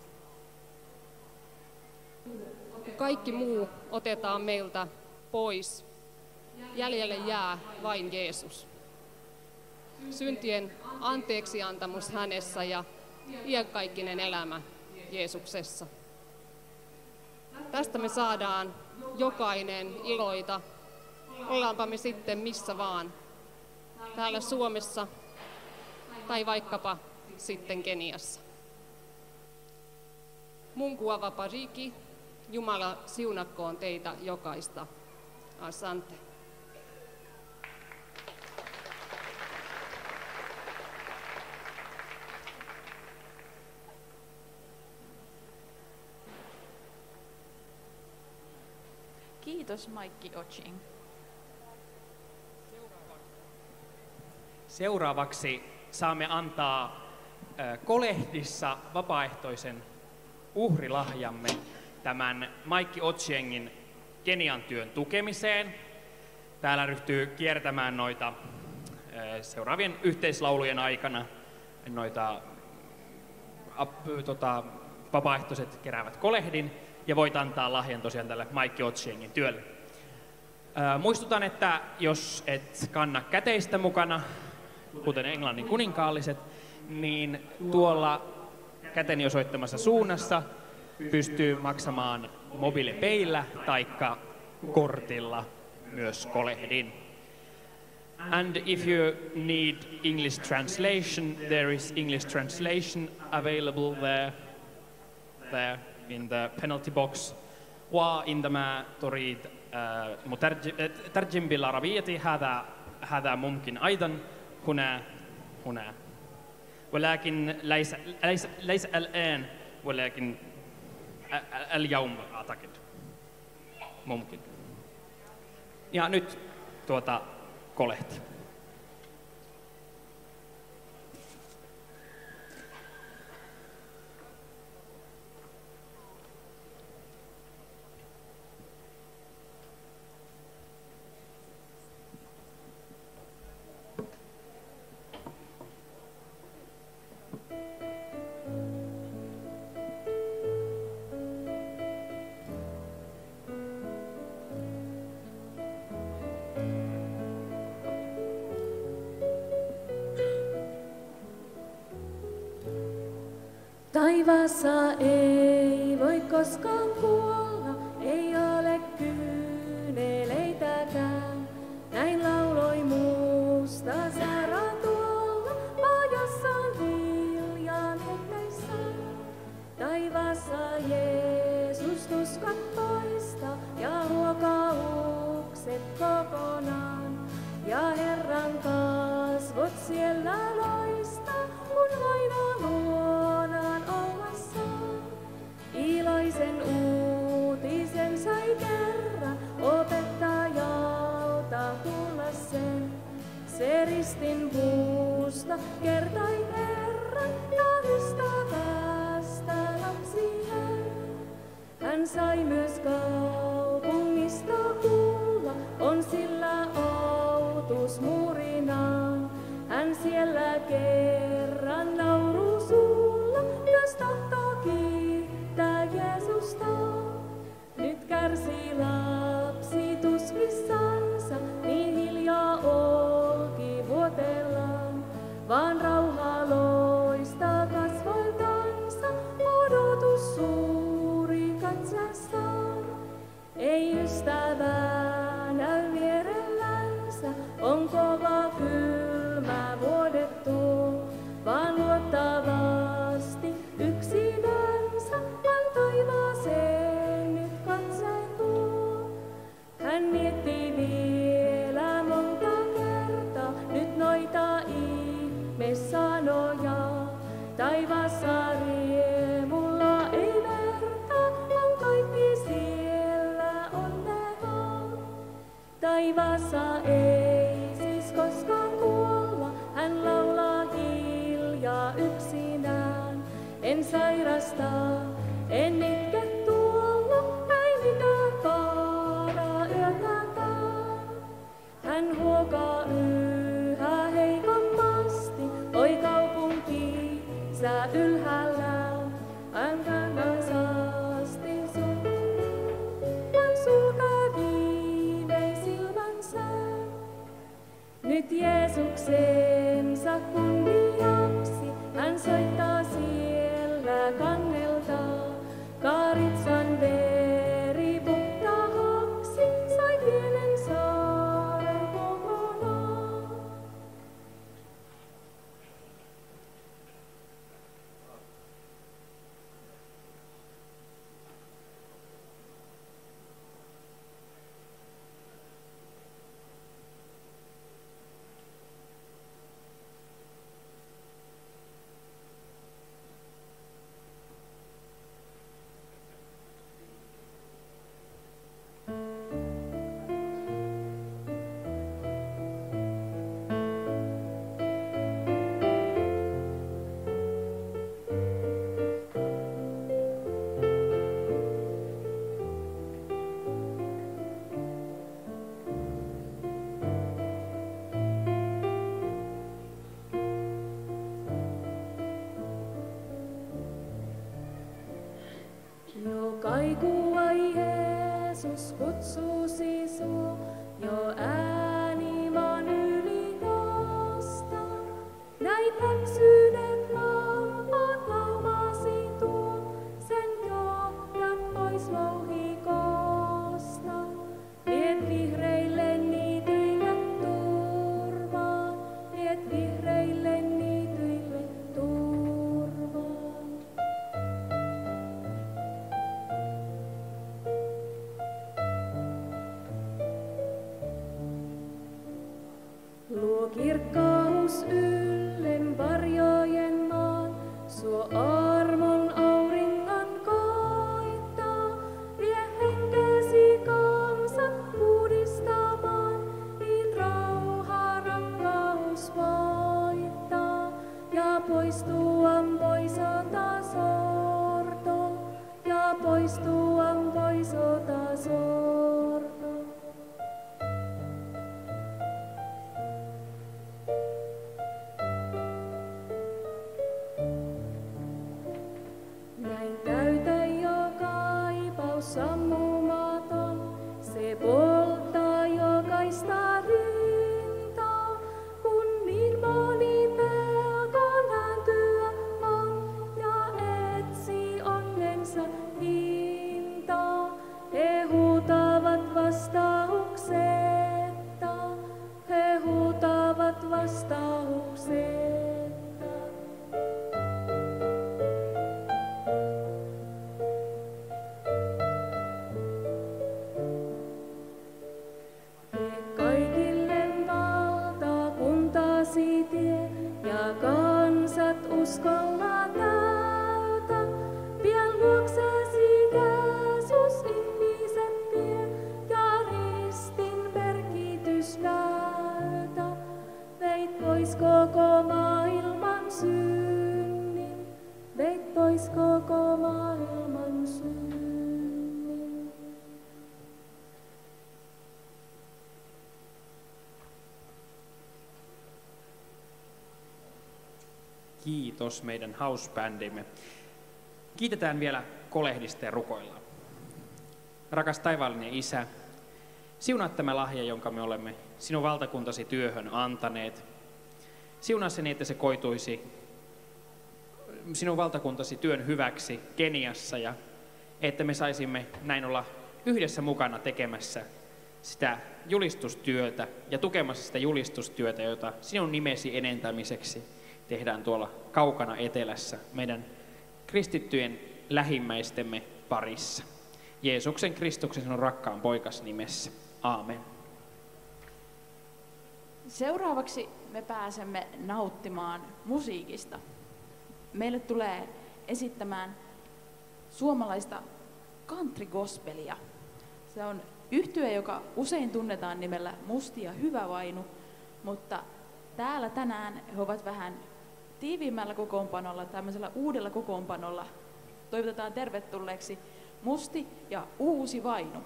Kaikki muu otetaan meiltä pois. Jäljelle jää vain Jeesus. syntien anteeksiantamus hänessä ja iankaikkinen elämä Jeesuksessa. Tästä me saadaan jokainen iloita, ollaanpa me sitten missä vaan, täällä Suomessa tai vaikkapa sitten Keniassa. Mungu avapariki, Jumala siunakkoon teitä jokaista. Asante. Kiitos Maikki Oching. Seuraavaksi saamme antaa kolehdissa vapaaehtoisen uhrilahjamme tämän Maikki Ochiengin Kenian työn tukemiseen. Täällä ryhtyy kiertämään noita seuraavien yhteislaulujen aikana noita ap, tota, vapaaehtoiset keräävät kolehdin ja voit antaa lahjan tosiaan tälle Maikki Ochiengin työlle. Ää, muistutan, että jos et kanna käteistä mukana, kuten Englannin kuninkaalliset, niin tuolla käteni osoittamassa suunnassa pystyy maksamaan mobiilipeillä taikka kortilla myös kolehdin. And if you need English translation, there is English translation available there, there in the penalty box. وعندما تريد مترجم بالعربية هذا هذا ممكن أيضا هنا هنا ولكن ليس ليس ليس الآن ولكن اليوم أعتقد ممكن. Ja nyt tuota kolehti. Taivaassa ei voi koskaan kuolla, ei ole kyyneleitäkään. Näin lauloi musta Sara tuolla, maajassaan viljan hengeissään. Taivaassa Jeesus tuskat poistaa ja ruokaukset kokonaan. Ja Herran kasvot siellä loistaa, kun aina luonaan ollessaan. Iloisen uutisen sai kerran opettajalta kuulla sen. Se ristin puusta kertoi Herran ja ystävästä lapsien. Hän sai myös kaupungista kuulla, on sillä outus muurinaan. Hän siellä kerran nauruu suulla, jos tahtoo kiittää Jeesusta. Nyt kärsii lapsi tuskissansa, niin hiljaa olki vuotellaan. Vaan rauha loistaa kasvoiltansa, odotus suuri katseestaan. Ei ystävää näy vierellänsä, on kova kylmä vuodettu, vaan luottavasti yksinänsä hän taivaaseen nyt katseen tuo. Hän miettii vielä monta kertaa nyt noita ihmesanoja. Taivaassa riemulla ei verta, on kaikki siellä onnea. Taivaassa ei siis koskaan kuolla, hän laulaa hiljaa yksinään. En sairasta, en itke tuolla, ei mitään vaaraa yötäkään. Hän huokaa yhä heikommasti, oi kaupunki, sä ylhäällä, hän kansaasti sun. Hän sulkee viimein silmänsä, nyt Jeesuksen kansansa kunniaksi. Hän soittaa siellä kannelta, Karitsan veri puhtaaksi sai pienen saaren kokonaan. Jo kaikua Jeesus kutsusi sua, jo ääni maan yli nostaa. Näin läksyydet laulaat laumasi tuo, sen johdat pois louhikosta. Viet vihreille niityille turvaa, viet vihreille niityille turvaa. Luo kirkkaus yllen varjojen maan, suo armon auringon koittaa. Vie henkesi kansat puhdistamaan, niin rauha rakkaus voittaa. Ja poistuan poisota sorto, ja poistuan poisota sorto. Näin täytä jo kaipaus sammumaton, se polttaa jokaista rintaa. Kun niin moni pelkoon hääntyä on ja etsi onnensa hintaa, he huutavat vastauksetta, he huutavat vastauksetta. Kaikille valtakuntasi tie ja kansat uskolla täytä. Pian luoksesi Jeesus ihmiset vie ja ristin merkitys näytä. Veit pois koko maailman synnin, veit pois koko maailman synnin. Kiitos meidän housebändimme. Kiitetään vielä kolehdista ja rukoillaan. Rakas taivaallinen Isä, siunaa tämä lahja, jonka me olemme sinun valtakuntasi työhön antaneet. Siunaa se niin, että se koituisi sinun valtakuntasi työn hyväksi Keniassa ja että me saisimme näin olla yhdessä mukana tekemässä sitä julistustyötä ja tukemassa sitä julistustyötä, jota sinun nimesi enentämiseksi tehdään tuolla kaukana etelässä meidän kristittyjen lähimmäistemme parissa. Jeesuksen Kristuksen sinun rakkaan poikas nimessä. Aamen. Seuraavaksi me pääsemme nauttimaan musiikista. Meille tulee esittämään suomalaista country gospelia. Se on yhtye, joka usein tunnetaan nimellä Musti ja Hyvä Vainu, mutta täällä tänään he ovat vähän tiiviimmällä kokoonpanolla, tämmöisellä uudella kokoonpanolla. Toivotetaan tervetulleeksi Musti ja Uusi Vainu.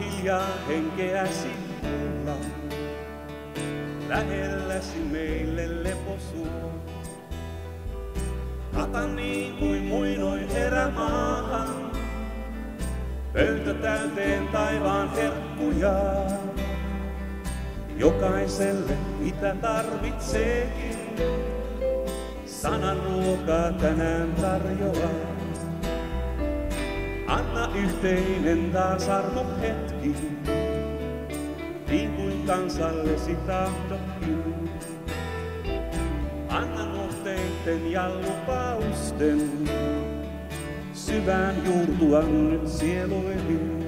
hiljaa henkeäsi mulla, lähelläsi meille leposuu. Kata niin kuin muinoin erämaahan, pöytä täyteen taivaan herkkuja. Jokaiselle mitä tarvitseekin, sanan ruokaa tänään tarjoaa. Anna yhteinen taas armon hetki, niin kuin kansallesi tahdotkin. Anna nuhteitten ja lupausten syvään juurtua nyt sieluihin.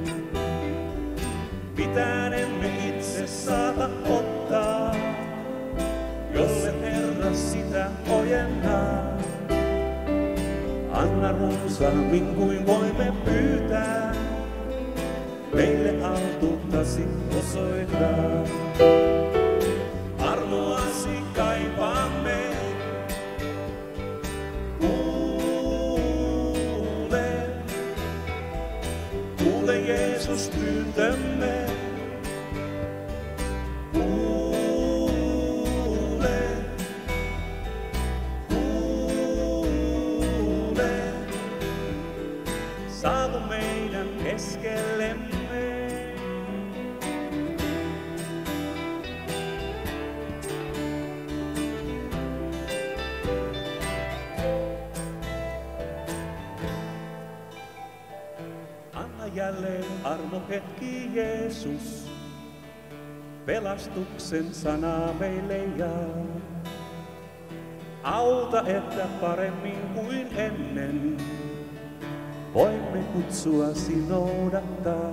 Mitään emme itse saata ottaa, jolle Herra sitä ojennaa. Anna runsaammin kuin voimme pyytää, meille autuuttasi osoittaa. Armoasi kaipaamme, kuule, kuule Jeesus pyyntömme. Saavu meidän keskellemme. Anna jälleen armohetki Jeesus, pelastuksen sanaa meille jaa. Auta, että paremmin kuin ennen voimme kutsuasi noudattaa.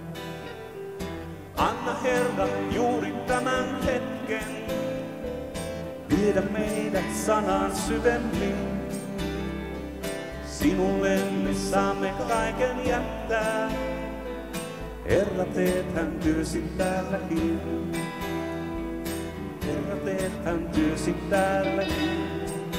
Anna Herra juuri tämän hetken, viedä meidät sanan syvemmin. Sinulle me saamme kaiken jättää, Herra teethän työsi täälläkin. Herra teethän työsi täälläkin.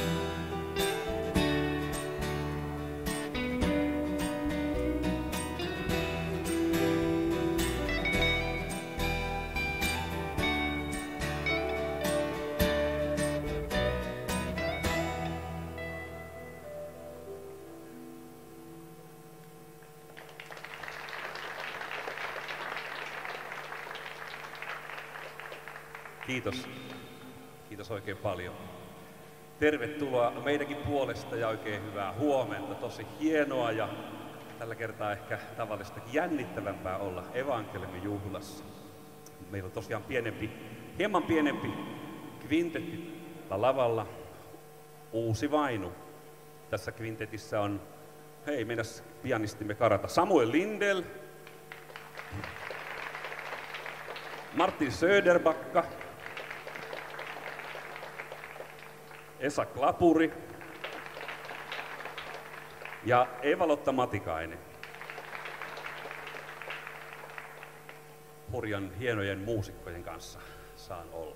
Kiitos. Kiitos oikein paljon. Tervetuloa meidänkin puolesta ja oikein hyvää huomenta. Tosi hienoa ja tällä kertaa ehkä tavallistakin jännittävämpää olla evankeliumijuhlassa. Meillä on tosiaan pienempi, hieman pienempi kvintetti lavalla. Uusi vainu. Tässä kvintetissä on, hei, meinas pianistimme karata, Samuel Lindell, Martin Söderbacka, Esa Klapuri ja Eeva-Lotta Matikainen. Hurjan hienojen muusikkojen kanssa saan olla.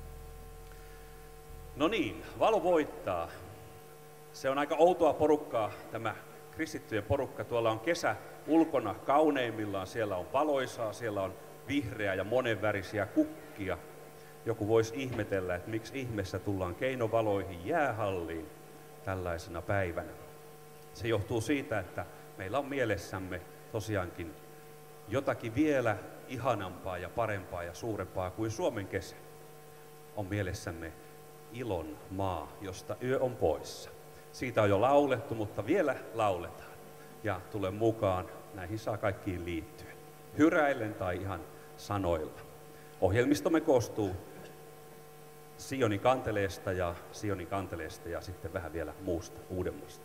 No niin, valo voittaa. Se on aika outoa porukkaa, tämä kristittyjen porukka. Tuolla on kesä ulkona kauneimmillaan, siellä on valoisaa, siellä on vihreä ja monenvärisiä kukkia. Joku voisi ihmetellä, että miksi ihmeessä tullaan keinovaloihin jäähalliin tällaisena päivänä. Se johtuu siitä, että meillä on mielessämme tosiaankin jotakin vielä ihanampaa ja parempaa ja suurempaa kuin Suomen kesä. On mielessämme ilon maa, josta yö on poissa. Siitä on jo laulettu, mutta vielä lauletaan. Ja tule mukaan, näihin saa kaikkiin liittyä. Hyräillen tai ihan sanoilla. Ohjelmistomme koostuu Sionin kanteleesta ja Sionin kanteleesta ja sitten vähän vielä muusta uudemmasta.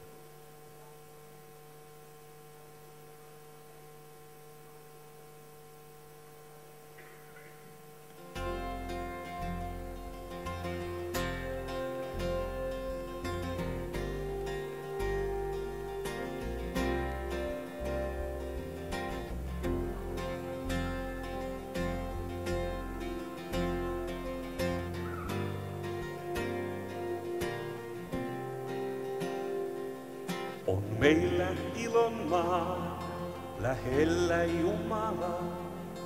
On meillä ilon maa, lähellä Jumalaa,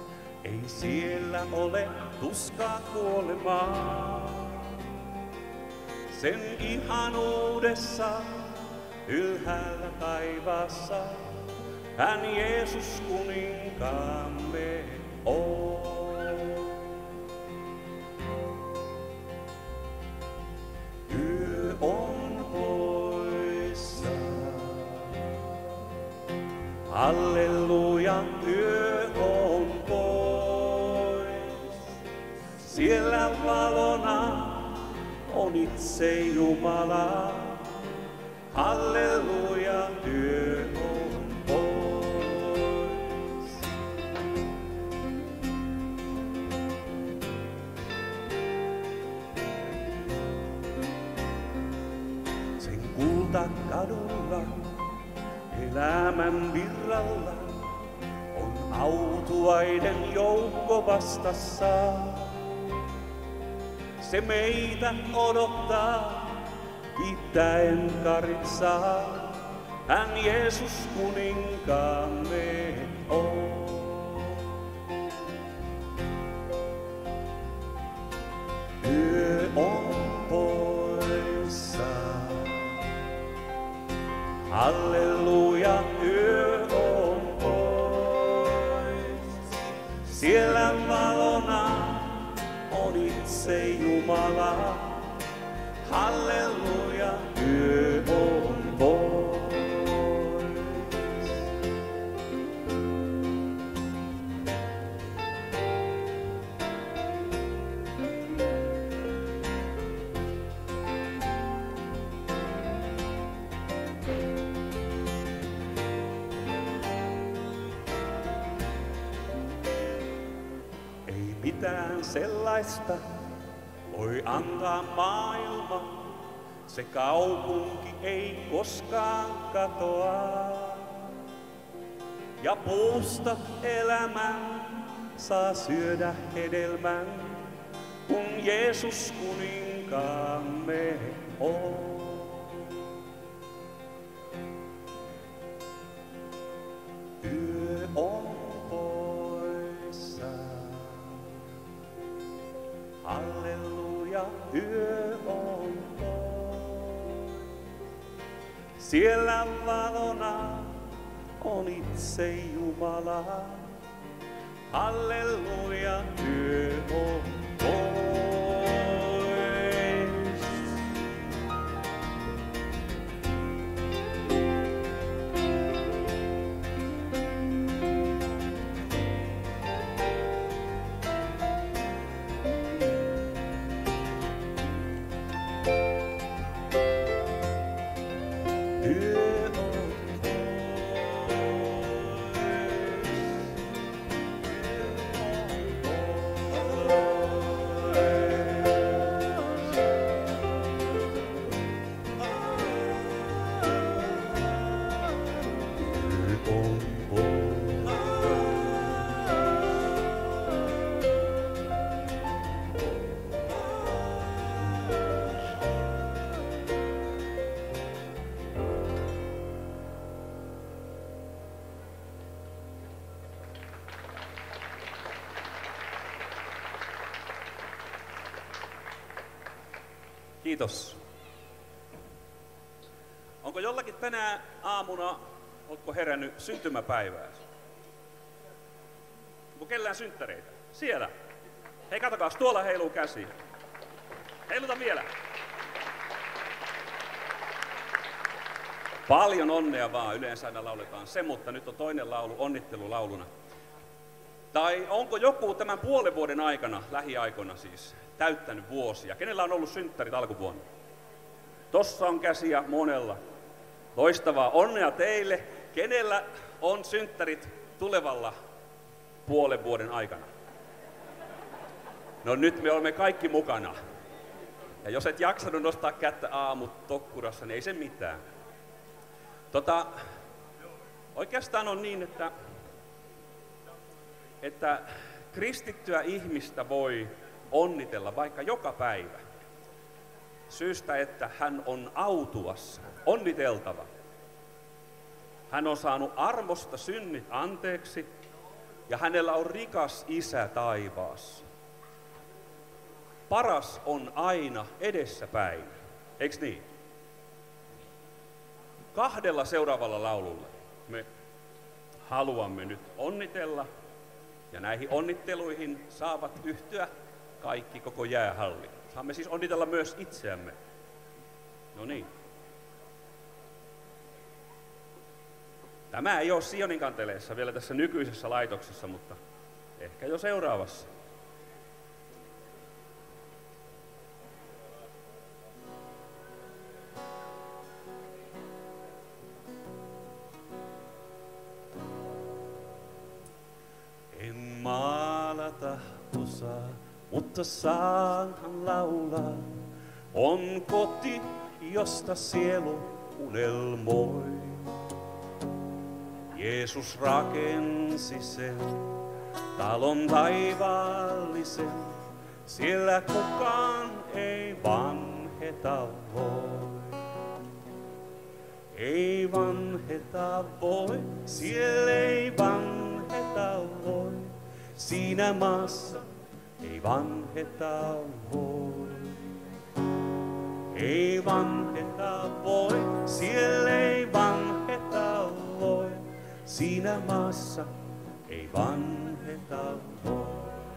Ei siellä ole tuskaa kuolemaa. Sen ihanuudessa ylhäällä taivaassa hän Jeesus kuninkaamme on. Yö on poissa. Halleluja, yö on pois. Siellä valona on itse Jumala. Halleluja, yö on pois. Sen kultakadulla, elämän virralla, on autuaiden joukko vastassa. Se meitä odottaa, kiittäen karitsaa, hän Jeesus kuninkaamme on. Yö on poissa. Halleluja, yö on pois. Siellä valona on itse Jumala. Halleluja, yö on pois. Ei mitään sellaista voi antaa maailma, se kaupunki ei koskaan katoa. Ja puusta elämän saa syödä hedelmän, kun Jeesus kuninkaamme on. Yö on poissa. Halleluja, yö on pois. Siellä valona on itse Jumala. Halleluja, yö on pois. Kiitos. Onko jollakin tänä aamuna, oletko herännyt syntymäpäivääsi? Onko kellään synttäreitä? Siellä. Hei, katsokaas, tuolla heiluu käsi. Heiluta vielä. Paljon onnea vaan, yleensä aina lauletaan se, mutta nyt on toinen laulu onnittelulauluna. Tai onko joku tämän puolen vuoden aikana, lähiaikoina siis, täyttänyt vuosia? Kenellä on ollut synttärit alkuvuonna? Tossa on käsiä monella. Loistavaa, onnea teille. Kenellä on synttärit tulevalla puolen vuoden aikana? No nyt me olemme kaikki mukana. Ja jos et jaksanut nostaa kättä aamut tokkurassa, niin ei se mitään. Tota, oikeastaan on niin, että, että kristittyä ihmistä voi onnitella vaikka joka päivä. Syystä, että hän on autuassa, onniteltava. Hän on saanut armosta synnit anteeksi, ja hänellä on rikas isä taivaassa. Paras on aina edessäpäin, eiks niin? Kahdella seuraavalla laululla me haluamme nyt onnitella, ja näihin onnitteluihin saavat yhtyä kaikki koko jäähalli. Saamme siis onnitella myös itseämme. No niin. Tämä ei ole Sionin kanteleessa vielä tässä nykyisessä laitoksessa, mutta ehkä jo seuraavassa. En maalata osaa, mutta saanhan laulaa. On koti, josta sielu unelmoi. Jeesus rakensi sen talon taivaallisen. Siellä kukaan ei vanheta voi. Ei vanheta voi, siellä ei vanheta voi. Siinä maassa ei vanheta voi. Ei vanheta voi, siellä ei vanheta voi. Siinä maassa ei vanheta voi.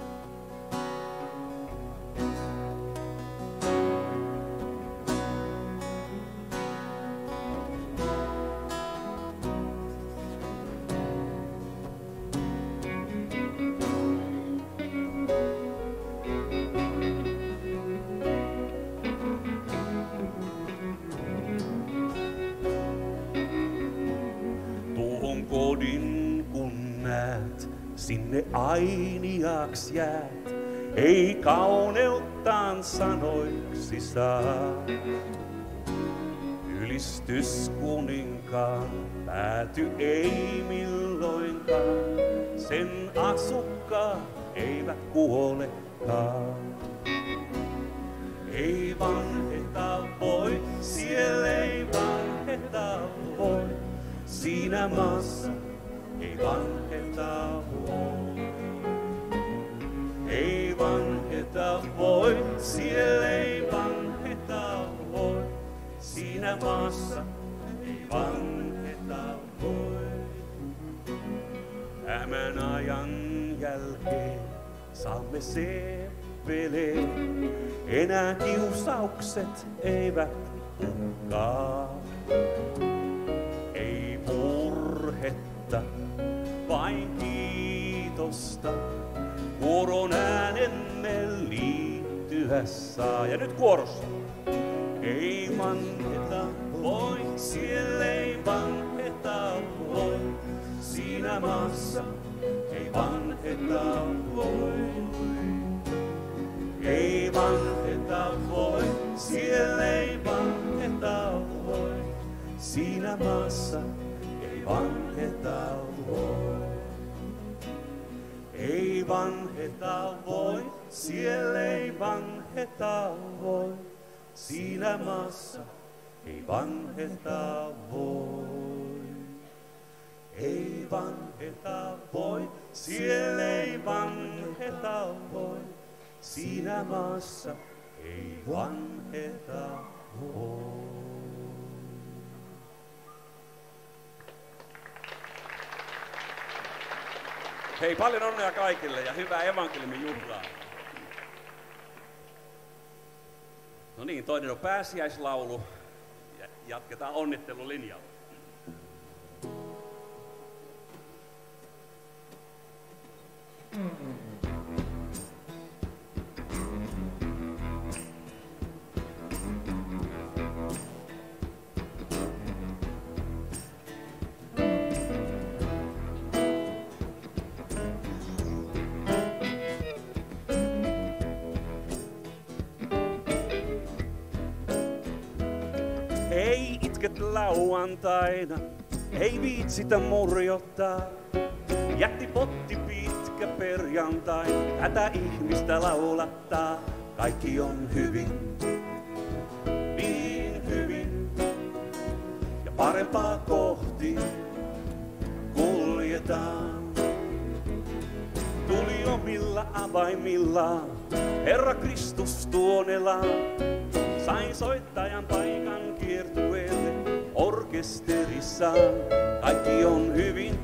Sinne ainiaaks jäät, ei kauneuttaan sanoiksi saa. Ylistys kuninkaan pääty ei milloinkaan, sen asukkaat eivät kuolekaan. Ei vanheta voi, siellä ei vanheta voi, siinä maassa ei vanheta voi. Ei vanheta voi, siellä ei vanheta voi. Siinä maassa ei vanheta voi. Tämän ajan jälkeen saamme seppeleen. Enää kiusaukset eivät uhkaa. Ei murhetta, vain kiitosta, kuoron äänemme liittyä saa. Ja nyt kuorossa. Ei vanheta voi, siellä ei vanheta voi. Siinä maassa ei vanheta voi. Ei vanheta voi, siellä ei vanheta voi. Siinä maassa ei vanheta voi. Ei vanheta voi, siellä ei vanheta voi. Siinä maassa ei vanheta voi. Ei vanheta voi, siellä ei vanheta voi. Siinä maassa ei vanheta voi. Hei, paljon onnea kaikille ja hyvää evankeliumin juhlaa. No niin, toinen on pääsiäislaulu ja jatketaan onnittelulinjalla. Ei itket lauantaina, ei viitsitä murjottaa. Jätti potti pitkä perjantai, hätä ihmistä laulattaa. Kaikki on hyvin, niin hyvin. Ja parempaa kohti kuljetaan. omilla avaimillaan. Herra Kristus tuonelaan, sain soittajan paikan kiertueelle orkesterissaan. Kaikki on hyvin,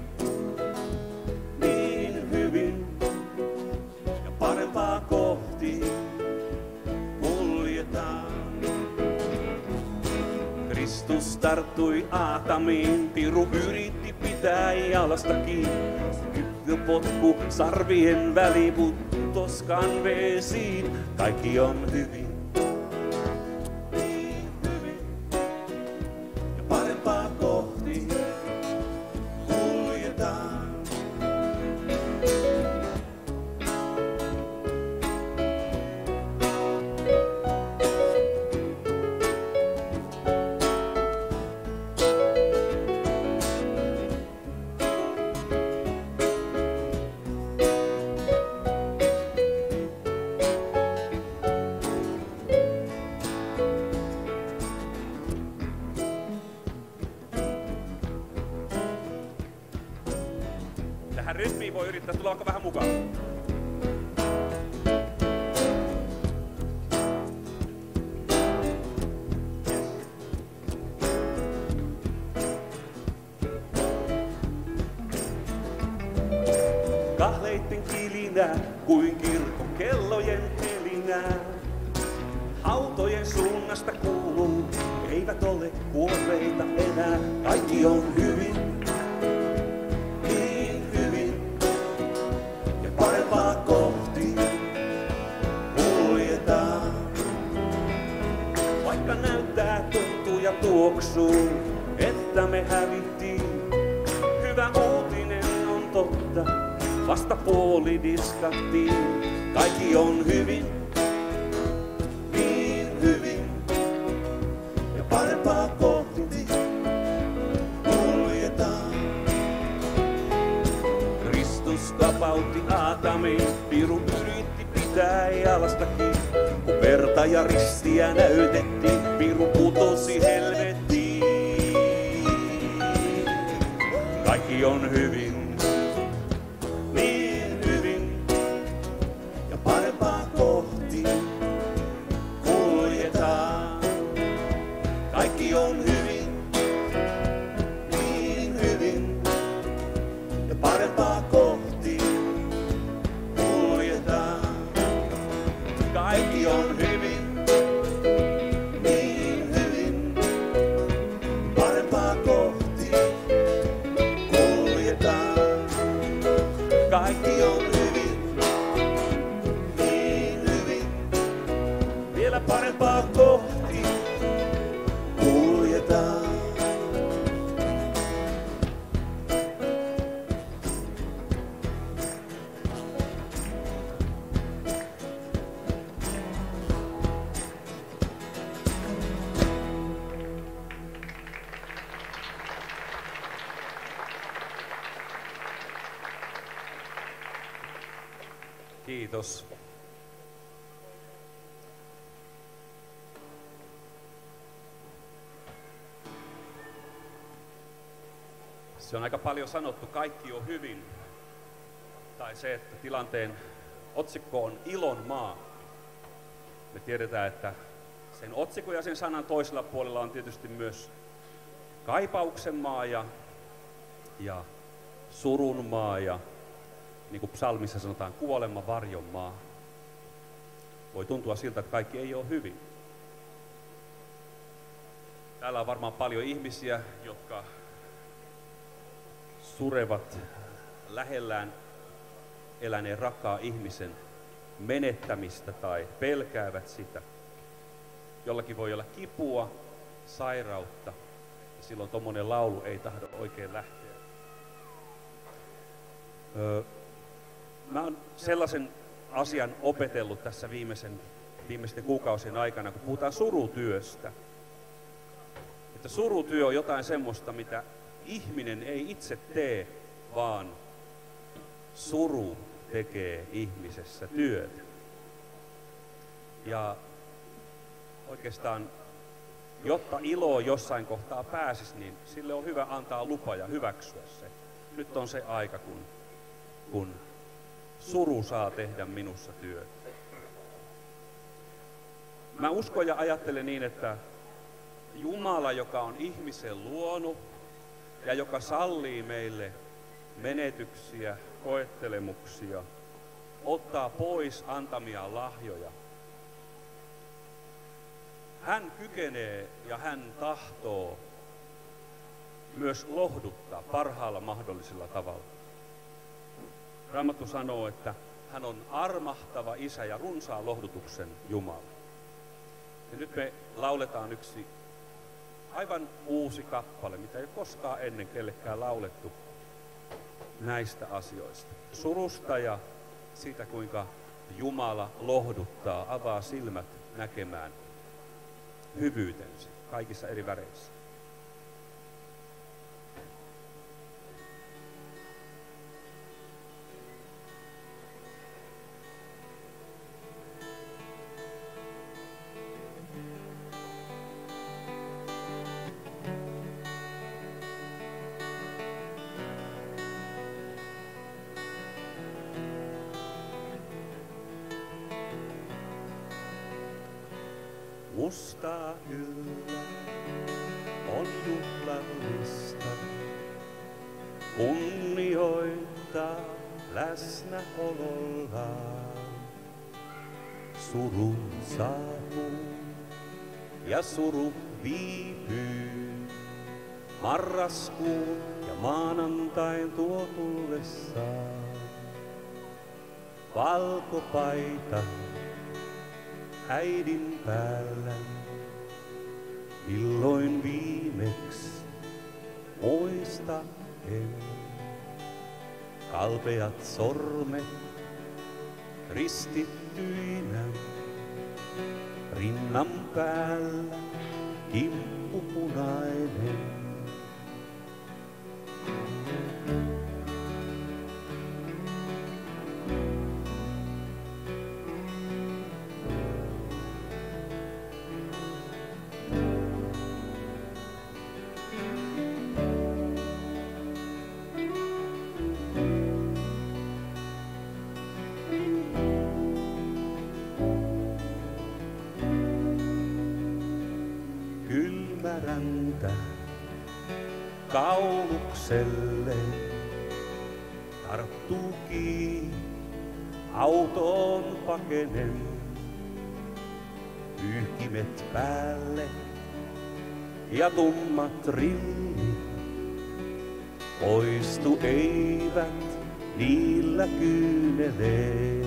niin hyvin, ja parempaa kohti kuljetaan. Kristus tarttui Aatamiin, piru yritti pitää jalasta kiinni. Potku sarvien väli puttos kanveesiin. Kaikki on hyvin, niin hyvin, ja parempaa kohti kuljetaan. Tähän rytmiin voi yrittää tulla vaikka vähän mukaan. Kahleitten kilinää kuin kirkon kellojen helinää. Hautojen suunnasta kuuluu, eivät ole kuolleita enää. Kaikki on hyvin, niin hyvin, ja parempaa kohti kuljetaan. Vaikka näyttää, tuntuu ja tuoksuu, että me hävittiin, hyvä uutinen on totta, vasta puoli diskattiin. Kaikki on hyvin, niin hyvin, ja parempaa kohti kuljetaan. Kristus tapautti Aatamiin, piru yritti pitää jalasta kiinni. Kun verta ja ristiä näytettiin, piru putosi helvettiin. Kaikki on hyvin, niin hyvin, ja parempaa kohti kuljetaan. Kaikki on hyvin, niin hyvin, ja parempaa kohti kuljetaan. Kaikki on hyvin, niin hyvin, parempaa kohti kuljetaan. Kaikki on hyvin, niin hyvin, vielä parempaa kohti kuljetaan. Kiitos. Se on aika paljon sanottu, kaikki on hyvin. Tai se, että tilanteen otsikko on Ilon maa. Me tiedetään, että sen otsikon ja sen sanan toisella puolella on tietysti myös kaipauksen maa ja, ja surun maa ja niin kuin psalmissa sanotaan, kuoleman varjon maa. Voi tuntua siltä, että kaikki ei ole hyvin. Täällä on varmaan paljon ihmisiä, jotka surevat lähellään eläneen rakkaan ihmisen menettämistä tai pelkäävät sitä. Jollakin voi olla kipua, sairautta, ja silloin tommonen laulu ei tahdo oikein lähteä. Öö, Mä oon sellaisen asian opetellut tässä viimeisen, viimeisten kuukausien aikana, kun puhutaan surutyöstä. Että surutyö on jotain semmoista, mitä ihminen ei itse tee, vaan suru tekee ihmisessä työtä. Ja oikeastaan, jotta ilo jossain kohtaa pääsisi, niin sille on hyvä antaa lupa ja hyväksyä se. Nyt on se aika, kun, kun Suru saa tehdä minussa työtä. Mä uskon ja ajattelen niin, että Jumala, joka on ihmisen luonut ja joka sallii meille menetyksiä, koettelemuksia, ottaa pois antamiaan lahjoja. Hän kykenee ja hän tahtoo myös lohduttaa parhaalla mahdollisella tavalla. Raamattu sanoo, että hän on armahtava Isä ja runsaan lohdutuksen Jumala. Ja nyt me lauletaan yksi aivan uusi kappale, mitä ei ole koskaan ennen kellekään laulettu näistä asioista. Surusta ja siitä, kuinka Jumala lohduttaa, avaa silmät näkemään hyvyytensä kaikissa eri väreissä. Musta yllä on juhlallista, kunnioittaa läsnäolollaan. Suru saapuu ja suru viipyy, marraskuun ja maanantain tuo tullessaan. Valkopaita äidin päällä, milloin viimeks muista en. Kalpeat sormet ristittyinä, rinnan päällä kimppupunainen. Räntä kaulukselle tarttuu kiinni autoon pakenen. Pyyhkimet päälle ja tummat rillit poistu eivät niillä kyynelee.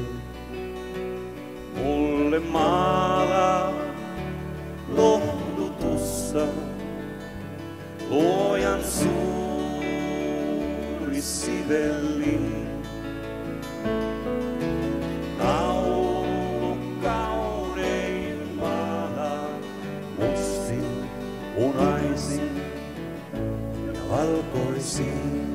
Mulle maalaa lohdutussa luojan suuri sivellin. Taulu kaunein maalaa mustin, punaisin ja valkoisin.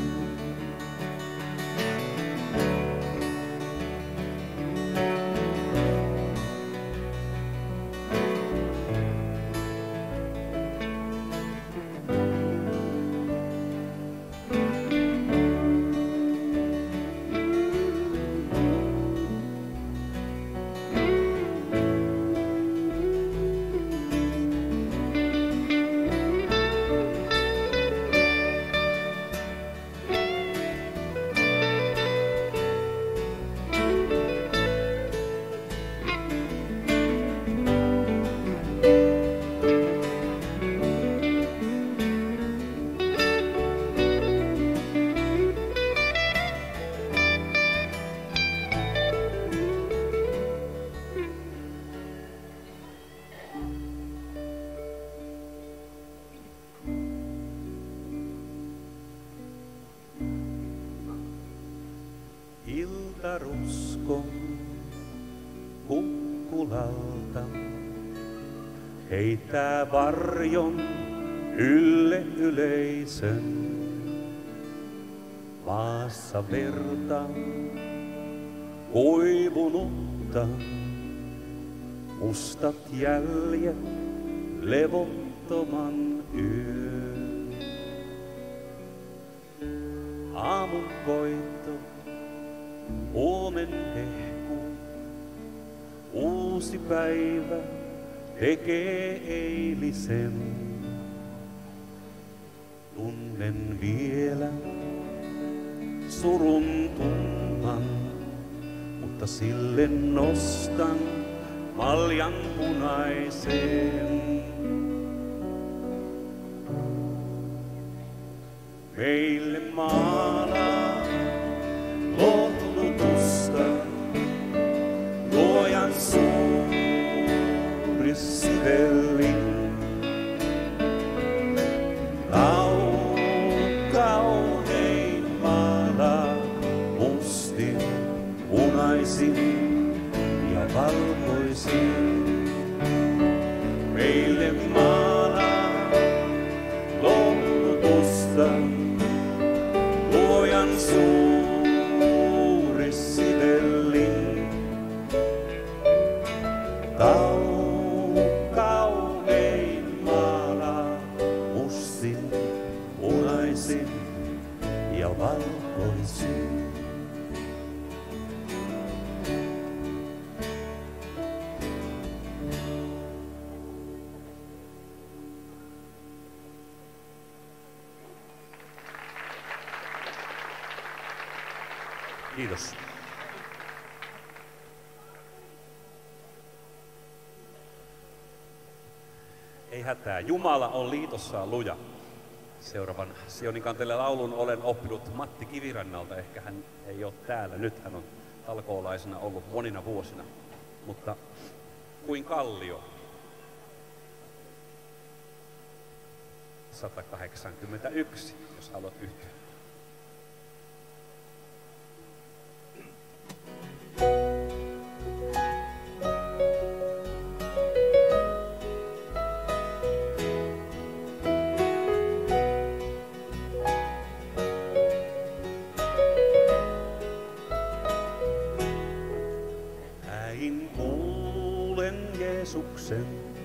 Iltaruskon kukkulalta heittää varjon ylle yleisön. Maassa verta kuivunutta, mustat jäljet levottoman yön. Aamun koitto huomen hehku. Uusi päivä tekee eilisen. Tunnen vielä surun tumman, mutta sille nostan maljan punaisen. Meille maalaa lohdutusta, luojan suuri sivelin. Kaunein maalaa mustin, punaisin ja valkoisin. Meille maalaa lohdutusta, luojan suuri sivelin. Kaunein maalaa mustin, punaisin ja valkoisin. Kiitos. Ei hätää, Jumala on liitossaan luja. Seuraavan Sionin kantele laulun olen oppinut Matti Kivirannalta. Ehkä hän ei ole täällä. Nyt hän on talkoolaisena ollut monina vuosina. Mutta kuin kallio. sata kahdeksankymmentäyksi, jos haluat yhtyä. Näin kuulen Jeesuksen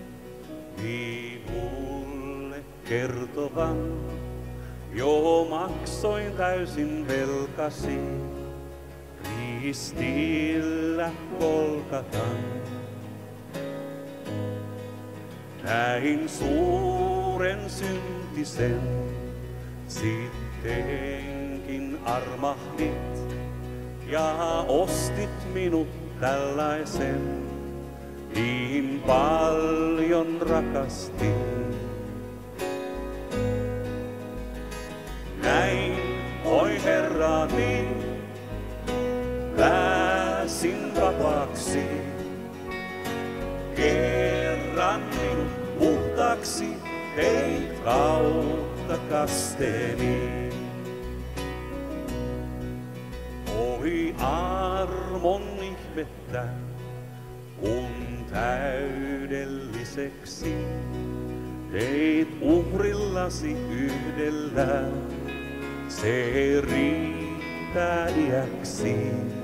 minulle kertovan, jo maksoin täysin velkasi, ristillä Golgatan. Näin suuren syntisen, sittenkin armahdit ja ostit minut tällaisen, niin paljon rakastin. Näin, oi Herrani, pääsin vapaaksi. Kerran minut puhtaaksi teit kautta kasteeni. Oi armon ihmettä, kun täydelliseksi teit uhrillasi yhdellä, se riittää iäksi.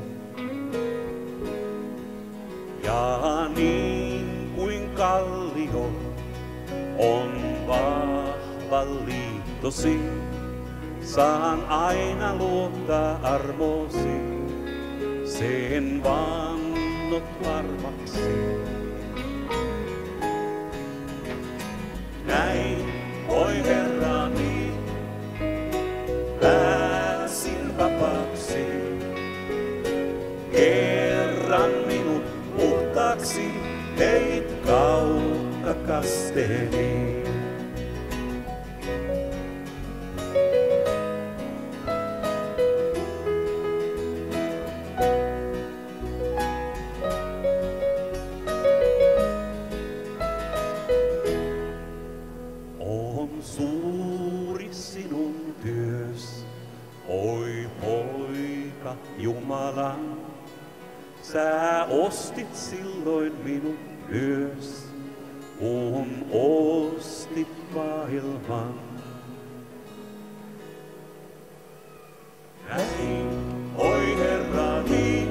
Ja niin kuin kallio on vahva liittosi, saan aina luottaa armosi, sen vannot varmaksi. Näin, oi Herrani, pääsin vapaaksi. Kerran minut puhtaaksi teit kautta kasteeni. On suuri sinun työs, oi poika Jumalan. Sä ostit silloin minut myös, kun ostit maailman. Näin, oi Herrani,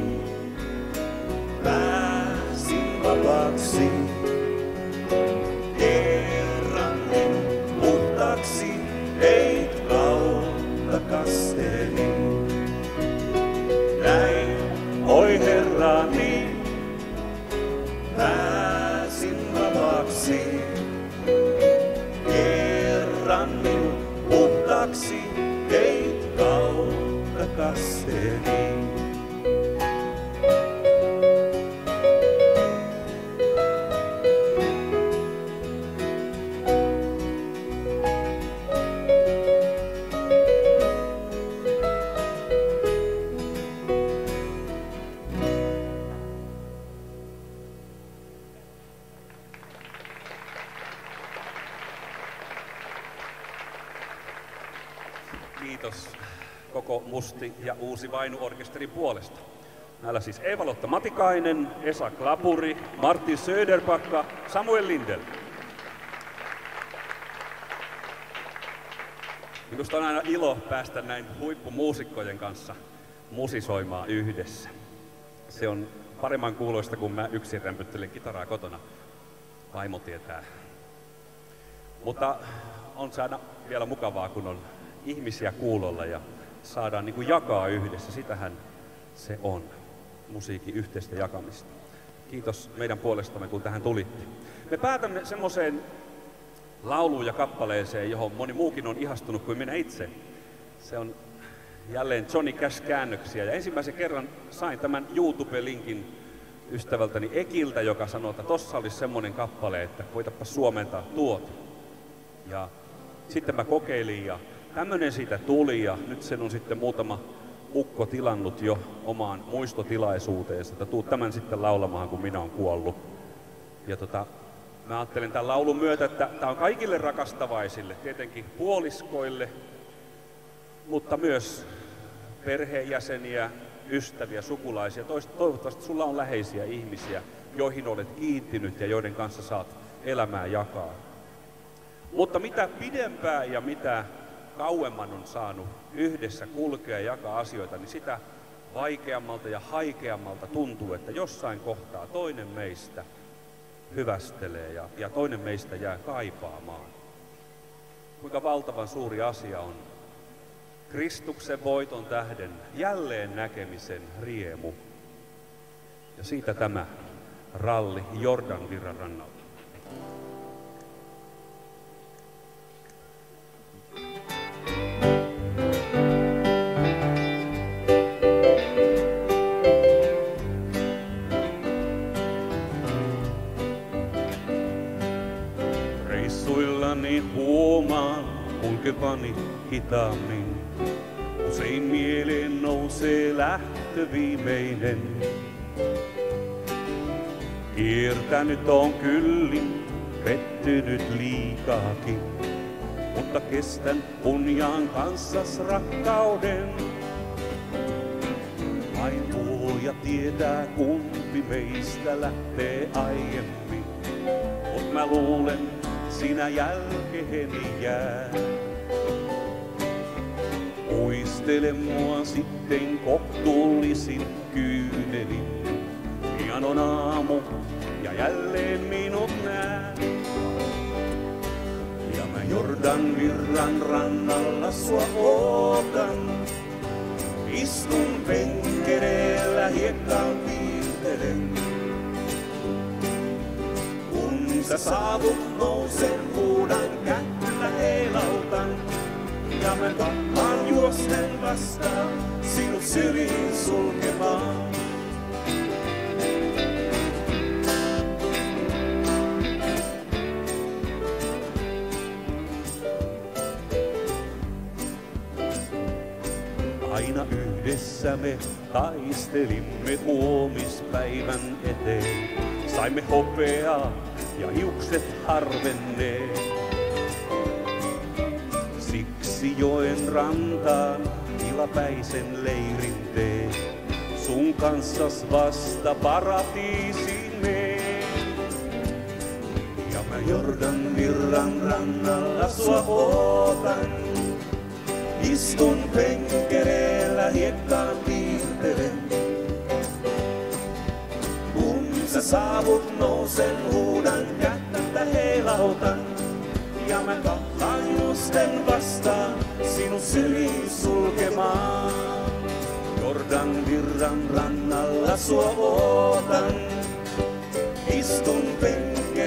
pääsin vapaaksi. Kerran minut puhtaaksi teit kautta kasteeni. Näin, kaksi teit kautta kasteeni. Kiitos koko Musti ja Uusi Vainu-orkesterin puolesta. Näillä siis Eeva-Lotta Matikainen, Esa Klapuri, Martin Söderpakka, Samuel Lindell. Minusta on aina ilo päästä näin huippumuusikkojen kanssa musisoimaan yhdessä. Se on paremman kuuloista, kun mä yksin rämpyttelen kitaraa kotona. Vaimo tietää. Mutta on se aina vielä mukavaa, kun on ihmisiä kuulolla ja saadaan niin kuin jakaa yhdessä. Sitähän se on, musiikin yhteistä jakamista. Kiitos meidän puolestamme, kun tähän tulitte. Me päätämme semmoiseen lauluun ja kappaleeseen, johon moni muukin on ihastunut kuin minä itse. Se on jälleen Johnny Cash-käännöksiä. Ja ensimmäisen kerran sain tämän YouTube-linkin ystävältäni Ekiltä, joka sanoi, että tossa olisi semmoinen kappale, että koitapa suomentaa tuota. Ja sitten mä kokeilin ja tämmönen siitä tuli ja nyt sen on sitten muutama ukko tilannut jo omaan muistotilaisuuteensa, että tuu tämän sitten laulamaan, kun minä olen kuollut. Ja tota, mä ajattelen tämän laulun myötä, että tämä on kaikille rakastavaisille, tietenkin puoliskoille, mutta myös perheenjäseniä, ystäviä, sukulaisia. Toivottavasti sulla on läheisiä ihmisiä, joihin olet kiintynyt ja joiden kanssa saat elämää jakaa. Mutta mitä pidempään ja mitä kauemman on saanut yhdessä kulkea ja jakaa asioita, niin sitä vaikeammalta ja haikeammalta tuntuu, että jossain kohtaa toinen meistä hyvästelee ja, ja toinen meistä jää kaipaamaan. Kuinka valtavan suuri asia on Kristuksen voiton tähden jälleen näkemisen riemu. Ja siitä tämä ralli Jordan virran rannalta. Reissuillani huomaan kulkevani hitaammin. Usein mieleen nousee lähtö viimeinen. Kiertänyt on kyllin, pettynyt liikaakin, mutta kestän punjaan kanssas rakkauden. Vain luoja tietää, kumpi meistä lähtee aiemmin, mut mä luulen, sinä jälkeeni jää. Muistele mua sitten kohtuullisin kyynelin. Pian on aamu ja jälleen minut nää. Ja mä Jordan virran rannalla sua ootan. Istun penkereellä hiekkaan piirtelen. Kun sä saavut nousen, huudan kättä heilautan. Ja mä tapaan juosten vastaan, sinut syliin sulkemaan. Aina yhdessä me taistelimme huomispäivän eteen. Saimme hopeaa ja hiukset harvenneen. Siksi joen rantaan tilapäisen leirin teen. Sun kanssas vasta paratiisiin meen. Ja mä Jordan virran rannalla sua ootan. Istun penkereellä hiekkaan piirtelen. Kun sä saavut nousen, huudan kättä heilautan. Ja mä tapaan juosten vastaan, sinun syliin sulkemaan. Jordan virran rannalla sua ootan. Istun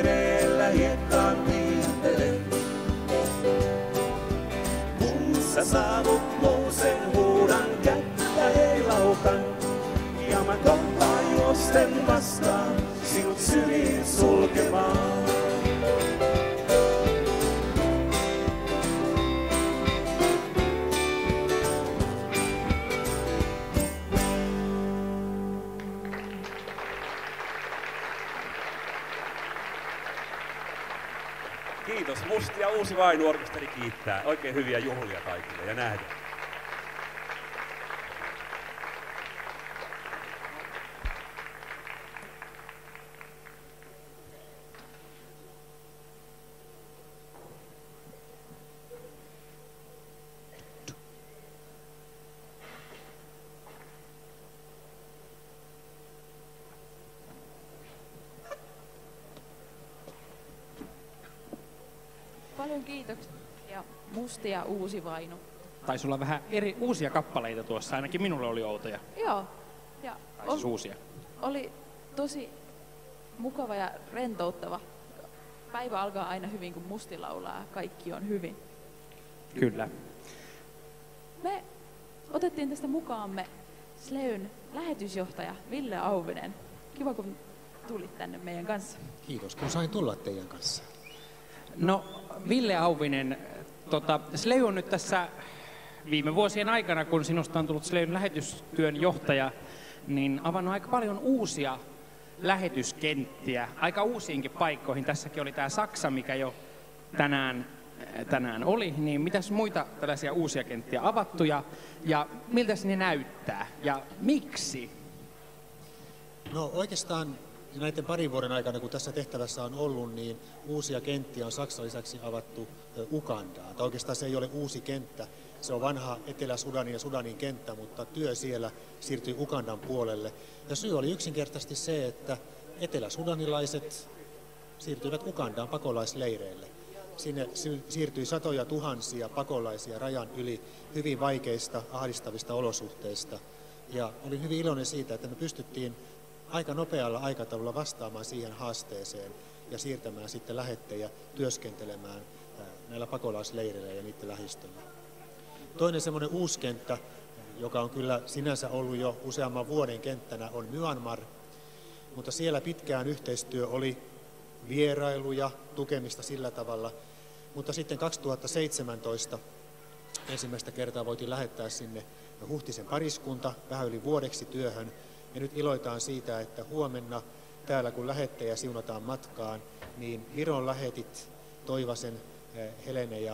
penkereellä hiekkaan piirtelen. Kun sä saavut, nousen, huudan, kättä heilautan. Ja mä kohtaan juosten vastaan, sinut syliin sulkemaan. Kiitos. Musti ja Uusi Vainu-orkesteri kiittää. Oikein hyviä juhlia kaikille ja nähdään. Paljon kiitoksia Musti ja Uusi Vainu. Taisi olla vähän eri uusia kappaleita tuossa, ainakin minulle oli outoja. Joo. Ja Tai siis uusia. oli tosi mukava ja rentouttava. Päivä alkaa aina hyvin, kun Musti laulaa. Kaikki on hyvin. Kyllä. Me otettiin tästä mukaamme Sleyn lähetysjohtaja Ville Auvinen. Kiva, kun tulit tänne meidän kanssa. Kiitos, kun sain tulla teidän kanssa. No, Ville Auvinen, tota, Sley on nyt tässä viime vuosien aikana, kun sinusta on tullut Sleyn lähetystyön johtaja, niin avannut aika paljon uusia lähetyskenttiä, aika uusiinkin paikkoihin. Tässäkin oli tämä Saksa, mikä jo tänään, tänään oli. Niin mitäs muita tällaisia uusia kenttiä avattu ja, ja miltä ne näyttää ja miksi? No oikeastaan näiden parin vuoden aikana, kun tässä tehtävässä on ollut, niin uusia kenttiä on Saksan lisäksi avattu Ugandaan. Tai oikeastaan se ei ole uusi kenttä, se on vanha Etelä-Sudanin ja Sudanin kenttä, mutta työ siellä siirtyi Ugandan puolelle. Ja syy oli yksinkertaisesti se, että eteläsudanilaiset siirtyivät Ugandaan pakolaisleireille. Sinne siirtyi satoja tuhansia pakolaisia rajan yli hyvin vaikeista, ahdistavista olosuhteista. Ja olin hyvin iloinen siitä, että me pystyttiin aika nopealla aikataululla vastaamaan siihen haasteeseen ja siirtämään sitten lähettejä työskentelemään näillä pakolaisleireillä ja niiden lähistöllä. Toinen semmoinen uusi kenttä, joka on kyllä sinänsä ollut jo useamman vuoden kenttänä, on Myanmar, mutta siellä pitkään yhteistyö oli vierailuja, tukemista sillä tavalla, mutta sitten kaksituhattaseitsemäntoista ensimmäistä kertaa voitiin lähettää sinne Huhtisen pariskunta vähän yli vuodeksi työhön. Ja nyt iloitaan siitä, että huomenna täällä kun lähettejä siunataan matkaan, niin Viron lähetit Toivasen, Helene ja,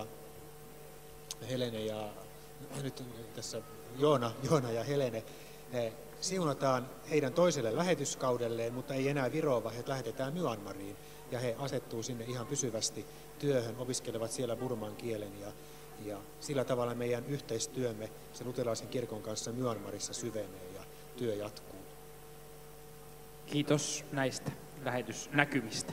Helene ja nyt tässä Joona, Joona ja Helene siunataan heidän toiselle lähetyskaudelleen, mutta ei enää Viroon, vaan he lähetetään Myanmariin. Ja he asettuu sinne ihan pysyvästi työhön, opiskelevat siellä burman kielen ja, ja sillä tavalla meidän yhteistyömme se luterilaisen kirkon kanssa Myanmarissa syvenee ja työ jatkuu. Kiitos näistä lähetysnäkymistä.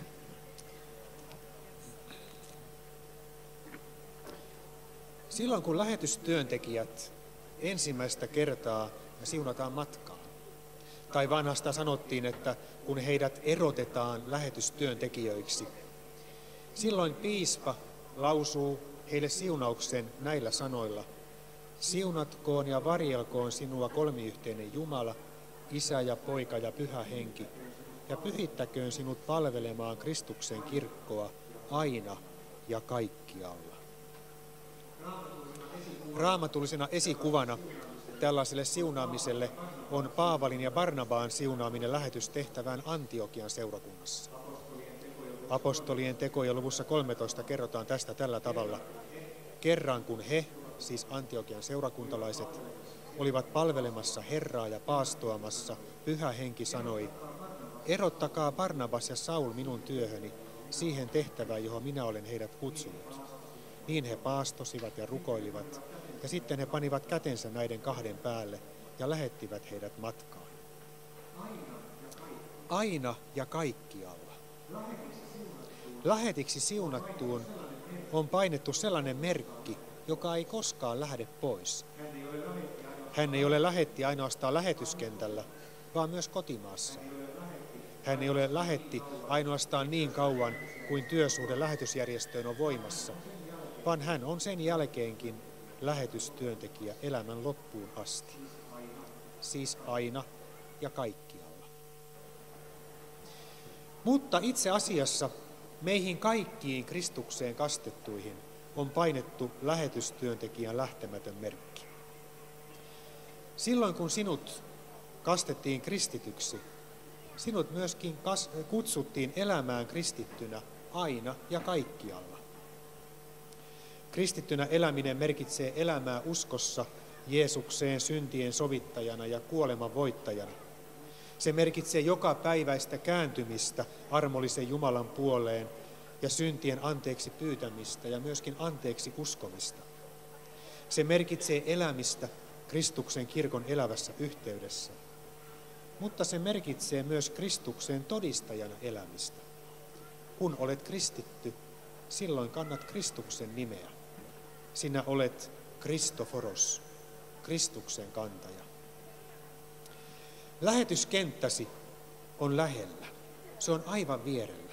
Silloin kun lähetystyöntekijät ensimmäistä kertaa siunataan matkaan, tai vanhasta sanottiin, että kun heidät erotetaan lähetystyöntekijöiksi, silloin piispa lausuu heille siunauksen näillä sanoilla. Siunatkoon ja varjelkoon sinua kolmiyhteinen Jumala, Isä ja Poika ja Pyhä Henki, ja pyhittäköön sinut palvelemaan Kristuksen kirkkoa aina ja kaikkialla. Raamatullisena esikuvana tällaiselle siunaamiselle on Paavalin ja Barnabaan siunaaminen lähetystehtävään Antiokian seurakunnassa. Apostolien tekojen luvussa kolmetoista kerrotaan tästä tällä tavalla. Kerran kun he, siis Antiokian seurakuntalaiset, olivat palvelemassa Herraa ja paastoamassa, Pyhä Henki sanoi, erottakaa Barnabas ja Saul minun työhöni, siihen tehtävään, johon minä olen heidät kutsunut. Niin he paastosivat ja rukoilivat, ja sitten he panivat kätensä näiden kahden päälle ja lähettivät heidät matkaan. Aina ja kaikkialla. Lähetiksi siunattuun on painettu sellainen merkki, joka ei koskaan lähde pois. Hän ei ole lähetti ainoastaan lähetyskentällä, vaan myös kotimaassa. Hän ei ole lähetti ainoastaan niin kauan kuin työsuhde lähetysjärjestöön on voimassa, vaan hän on sen jälkeenkin lähetystyöntekijä elämän loppuun asti. Siis aina ja kaikkialla. Mutta itse asiassa meihin kaikkiin Kristukseen kastettuihin on painettu lähetystyöntekijän lähtemätön merkki. Silloin kun sinut kastettiin kristityksi, sinut myöskin kutsuttiin elämään kristittynä aina ja kaikkialla. Kristittynä eläminen merkitsee elämää uskossa Jeesukseen syntien sovittajana ja kuoleman voittajana. Se merkitsee joka päiväistä kääntymistä armollisen Jumalan puoleen ja syntien anteeksi pyytämistä ja myöskin anteeksi uskomista. Se merkitsee elämistä Kristuksen kirkon elävässä yhteydessä. Mutta se merkitsee myös Kristuksen todistajana elämistä. Kun olet kristitty, silloin kannat Kristuksen nimeä. Sinä olet Kristoforos, Kristuksen kantaja. Lähetyskenttäsi on lähellä. Se on aivan vierellä.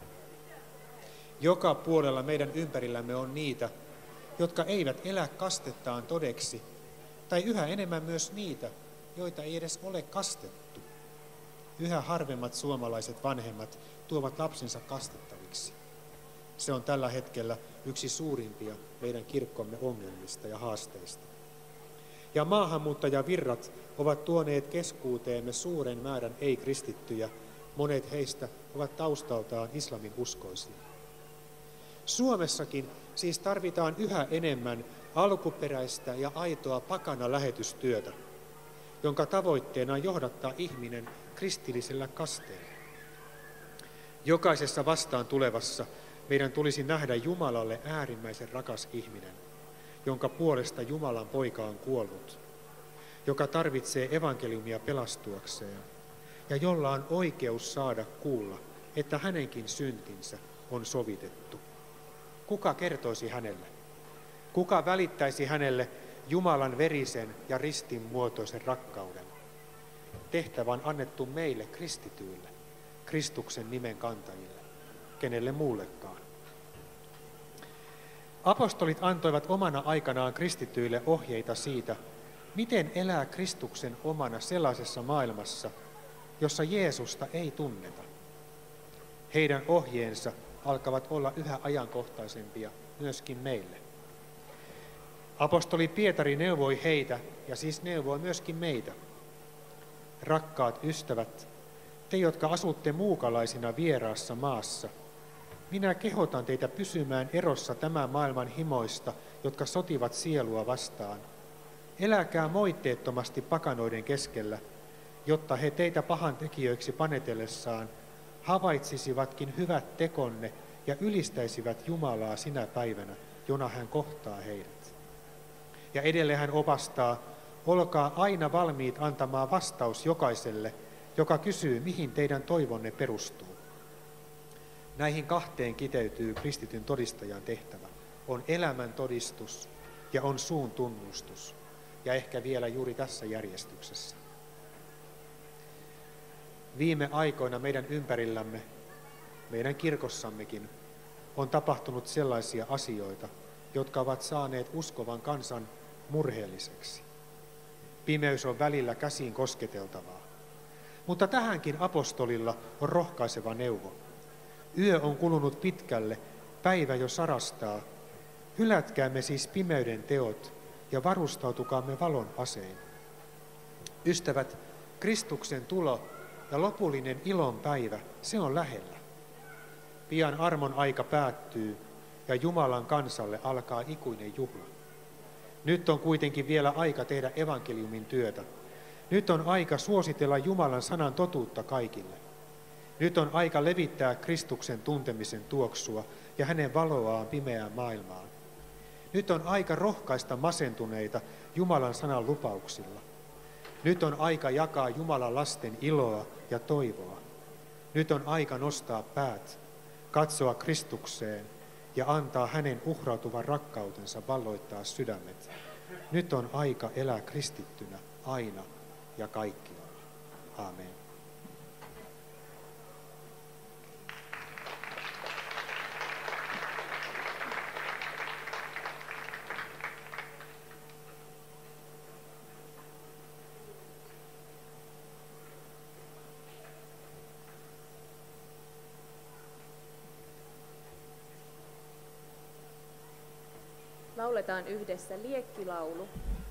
Joka puolella meidän ympärillämme on niitä, jotka eivät elä kastettaan todeksi, tai yhä enemmän myös niitä, joita ei edes ole kastettu. Yhä harvemmat suomalaiset vanhemmat tuovat lapsensa kastettaviksi. Se on tällä hetkellä yksi suurimpia meidän kirkkomme ongelmista ja haasteista. Ja maahanmuuttajavirrat ovat tuoneet keskuuteemme suuren määrän ei-kristittyjä. Monet heistä ovat taustaltaan islamin uskoisia. Suomessakin siis tarvitaan yhä enemmän alkuperäistä ja aitoa pakana lähetystyötä, jonka tavoitteena on johdattaa ihminen kristillisellä kasteella. Jokaisessa vastaan tulevassa meidän tulisi nähdä Jumalalle äärimmäisen rakas ihminen, jonka puolesta Jumalan poika on kuollut, joka tarvitsee evankeliumia pelastuakseen ja jolla on oikeus saada kuulla, että hänenkin syntinsä on sovitettu. Kuka kertoisi hänelle? Kuka välittäisi hänelle Jumalan verisen ja ristin muotoisen rakkauden? Tehtävä on annettu meille kristityille, Kristuksen nimen kantajille, kenelle muullekaan. Apostolit antoivat omana aikanaan kristityille ohjeita siitä, miten elää Kristuksen omana sellaisessa maailmassa, jossa Jeesusta ei tunneta. Heidän ohjeensa alkavat olla yhä ajankohtaisempia myöskin meille. Apostoli Pietari neuvoi heitä, ja siis neuvoi myöskin meitä. Rakkaat ystävät, te, jotka asutte muukalaisina vieraassa maassa, minä kehotan teitä pysymään erossa tämän maailman himoista, jotka sotivat sielua vastaan. Eläkää moitteettomasti pakanoiden keskellä, jotta he teitä pahantekijöiksi panetellessaan havaitsisivatkin hyvät tekonne ja ylistäisivät Jumalaa sinä päivänä, jona hän kohtaa heidät. Ja edelleen hän opastaa, olkaa aina valmiit antamaan vastaus jokaiselle, joka kysyy, mihin teidän toivonne perustuu. Näihin kahteen kiteytyy kristityn todistajan tehtävä. On elämän todistus ja on suun tunnustus. Ja ehkä vielä juuri tässä järjestyksessä. Viime aikoina meidän ympärillämme, meidän kirkossammekin, on tapahtunut sellaisia asioita, jotka ovat saaneet uskovan kansan murheelliseksi. Pimeys on välillä käsiin kosketeltavaa. Mutta tähänkin apostolilla on rohkaiseva neuvo. Yö on kulunut pitkälle, päivä jo sarastaa. Hylätkäämme siis pimeyden teot ja varustautukaamme valon asein. Ystävät, Kristuksen tulo ja lopullinen ilon päivä, se on lähellä. Pian armon aika päättyy ja Jumalan kansalle alkaa ikuinen juhla. Nyt on kuitenkin vielä aika tehdä evankeliumin työtä. Nyt on aika suositella Jumalan sanan totuutta kaikille. Nyt on aika levittää Kristuksen tuntemisen tuoksua ja hänen valoaan pimeään maailmaan. Nyt on aika rohkaista masentuneita Jumalan sanan lupauksilla. Nyt on aika jakaa Jumalan lasten iloa ja toivoa. Nyt on aika nostaa päät, katsoa Kristukseen ja antaa hänen uhrautuvan rakkautensa valloittaa sydämet. Nyt on aika elää kristittynä aina ja kaikkialla. Aamen. lauletaan yhdessä liekkilaulu.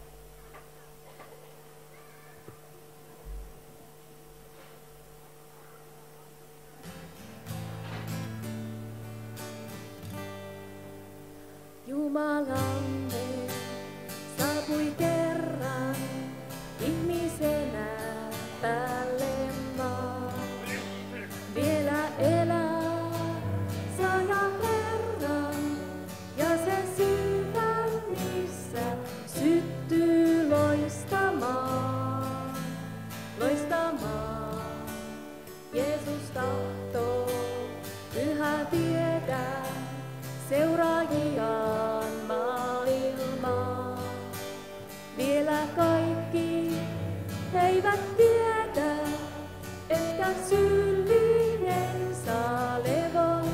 Jumalamme saapui kerran ihmisenä päälle maan. Vielä elää saja Herran ja se sydämissä syttyy loistamaan, loistamaan. Jeesus tahtoo yhä viedä seuraajiaan maailmaan. Vielä kaikki eivät tiedä, että syyllinen saa levon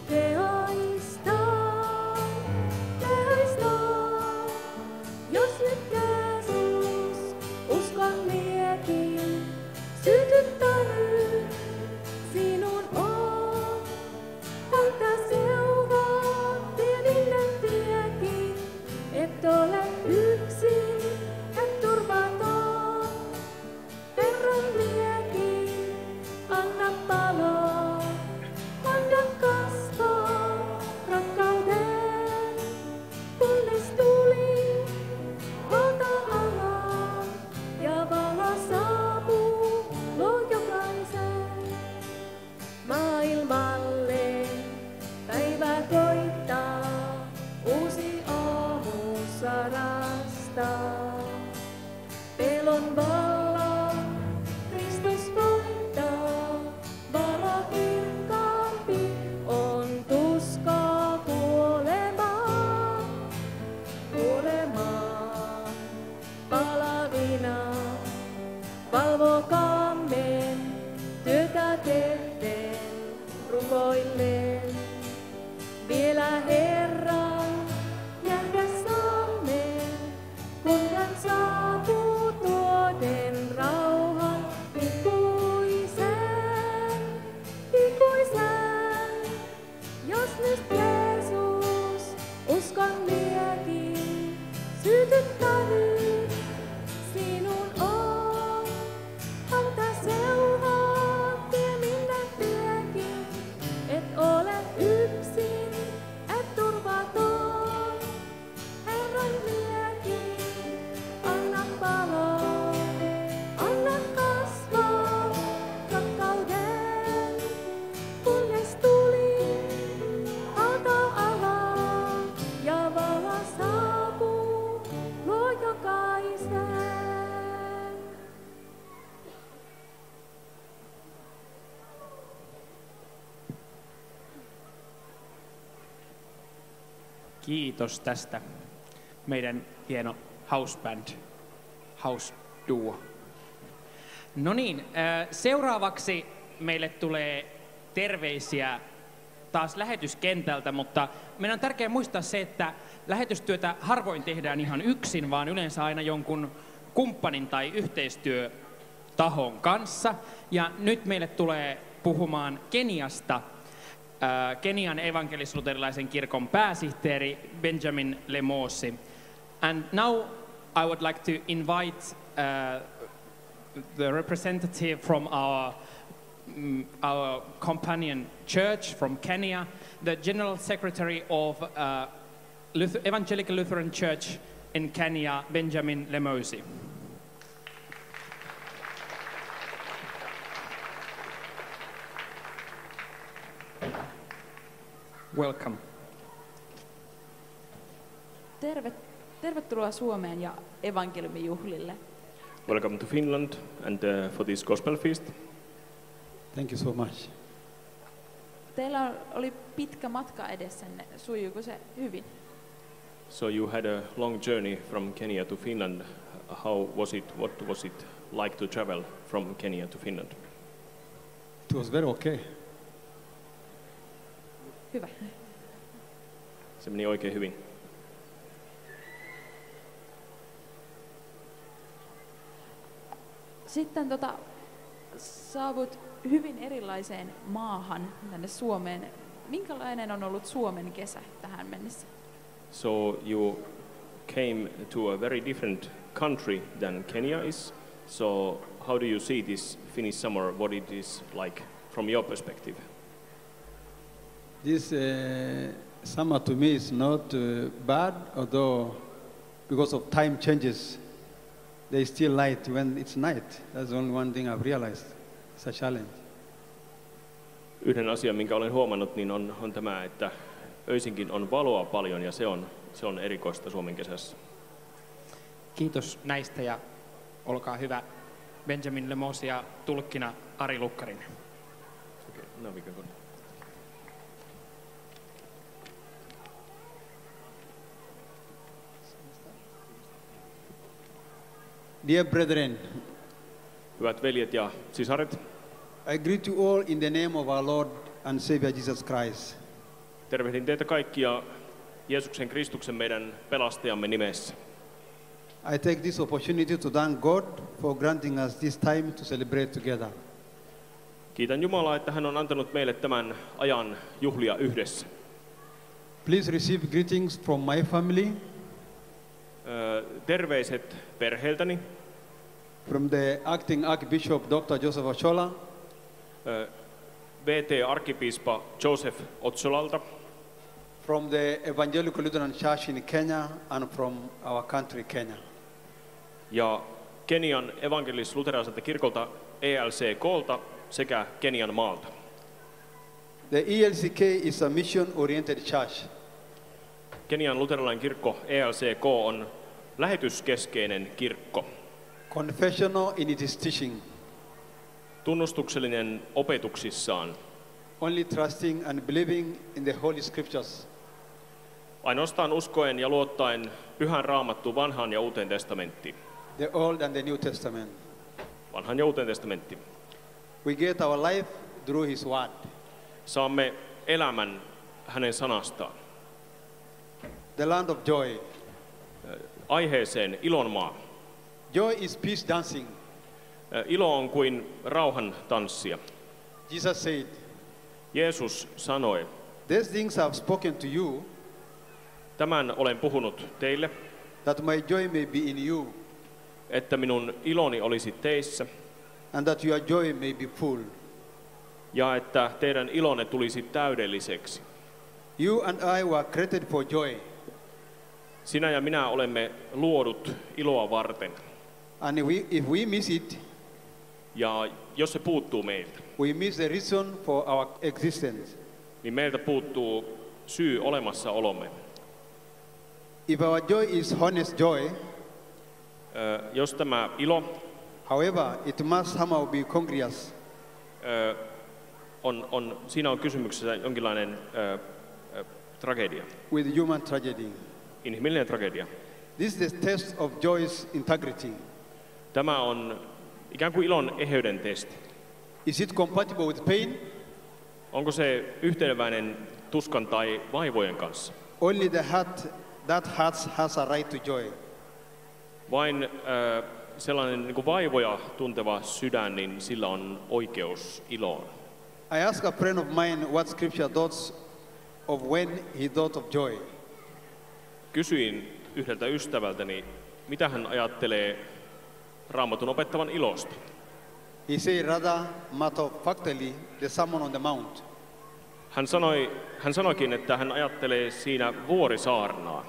teoistaan, teoistaan. Jos nyt Jeesus uskon miekin sytyttänyt, sinun on häntä seuraa tievinen tiekin, et ole yksin, et turvaton. Herran liekin, anna palaa, anna kasvaa rakkauden, kunnes tuli valta alaa ja valo saapuu luo jokaisen. Maailmalle päivä koittaa, uusi aamu sarastaa. Pelon vallan Kristus voittaa, valo kirkkaampi on tuskaa kuolemaa, kuolemaa. Palavina valvokaamme työtä tehden rukoillen. Vielä Herran nähdä saamme, kun hän saapuu tuoden rauhan ikuisen, ikuisen. Jos nyt Jeesus uskon liekin sytyttänyt, sinun on häntä seuraa tie minne viekin, et ole yksin, et turvaton. Herran liekin, anna palaa, anna kasvaa rakkauden, kunnes tuli alta alaa ja valo saapuu luo jokaisen. Kiitos tästä. Meidän hieno house band, house duo. No niin, äh, seuraavaksi meille tulee terveisiä taas lähetyskentältä, mutta meidän on tärkeää muistaa se, että lähetystyötä harvoin tehdään ihan yksin, vaan yleensä aina jonkun kumppanin tai yhteistyötahon kanssa. Ja nyt meille tulee puhumaan Keniasta Kenian evankelis-luterilaisen kirkon pääsihteeri Benjamin Lemosi. And now I would like to invite uh, the representative from our um, our companion church from Kenya, the General Secretary of uh, Luther- Evangelical Lutheran Church in Kenya, Benjamin Lemosi. Welcome. Terve, tervetuloa Suomeen ja evankeliumijuhlille. Welcome to Finland and uh, for this gospel feast. Thank you so much. Teillä oli pitkä matka edessänne. Sujuuko se hyvin? So you had a long journey from Kenya to Finland. How was it? What was it like to travel from Kenya to Finland? It was very okay. Hyvä. Se meni oikein hyvin. Sitten tota, saavut hyvin erilaiseen maahan, tänne Suomeen. Minkälainen on ollut Suomen kesä tähän mennessä? So you came to a very different country than Kenya is. So how do you see this Finnish summer, what it is like from your perspective? This uh, summer to me is not uh, bad, although because of time changes, there is still light when it's night. That's the only one thing I've realized. It's a challenge. Yhden asian, minkä olen huomannut, niin on, on tämä, että öisinkin on valoa paljon ja se on, se on erikoista Suomen kesässä. Kiitos näistä ja olkaa hyvä. Benjamin Lemos ja tulkkina Ari Lukkarinen. Okay, now we can go. Dear brethren, hyvät veljet ja sisaret, I greet you all in the name of our Lord and Savior Jesus Christ. Tervehdin teitä kaikkia Jeesuksen Kristuksen meidän pelastajamme nimessä. I take this opportunity to thank God for granting us this time to celebrate together. Kiitän Jumalaa, että hän on antanut meille tämän ajan juhlia yhdessä. Please receive greetings from my family. Terveiset perheeltäni. From the acting Archbishop doctor Joseph Ochola. V T-arkkipiispa Joseph Otsolalta. From the Evangelical Lutheran Church in Kenya and from our country Kenya. Ja Kenian evankelis-luterilaiselta kirkolta E L C K:lta sekä Kenian maalta. The E L C K is a mission-oriented church. Kenian luterilainen kirkko E L C K on lähetyskeskeinen kirkko. Confessional in its teaching. Tunnustuksellinen opetuksissaan. Only trusting and believing in the Holy Scriptures. Ainoastaan uskoen ja luottaen Pyhän Raamattuun, Vanhaan ja Uuteen testamenttiin. The Old and the New Testament. Vanhaan ja Uuteen testamenttiin. We get our life through His Word. Saamme elämän hänen sanastaan. The land of joy. Aiheeseen ilon maa. Joy is peace dancing. Ilo on kuin rauhan tanssia. Jesus said, Jeesus sanoi, these things I have spoken to you, tämän olen puhunut teille, that my joy may be in you, että minun iloni olisi teissä, and that your joy may be full. Ja että teidän ilonne tulisi täydelliseksi. You and I were created for joy. Sinä ja minä olemme luodut iloa varten. And if we, if we miss it, ja jos se puuttuu meiltä, we miss the reason for our existence. Niin meiltä puuttuu syy olemassaolomme. If our joy is honest joy, Ö, jos tämä ilo, however, it must somehow be congruous. Ö, on, on, siinä on kysymyksessä jonkinlainen ö, ö, tragedia. With human tragedy. Inhimillinen tragedia. This is the test of joy's integrity. Tämä on ikään kuin ilon eheyden testi. Is it compatible with pain? Onko se yhteneväinen tuskan tai vaivojen kanssa? Only the heart, that heart has a right to joy. Vain äh, sellainen niin kuin vaivoja tunteva sydän, niin sillä on oikeus iloon. I asked a friend of mine what scripture thoughts of when he thought of joy. Kysyin yhdeltä ystävältäni, mitä hän ajattelee Raamatun opettavan ilosta. He said rather matter of factly the Sermon on the Mount. Hän sanoi, hän sanoikin, että hän ajattelee siinä vuorisaarnaa.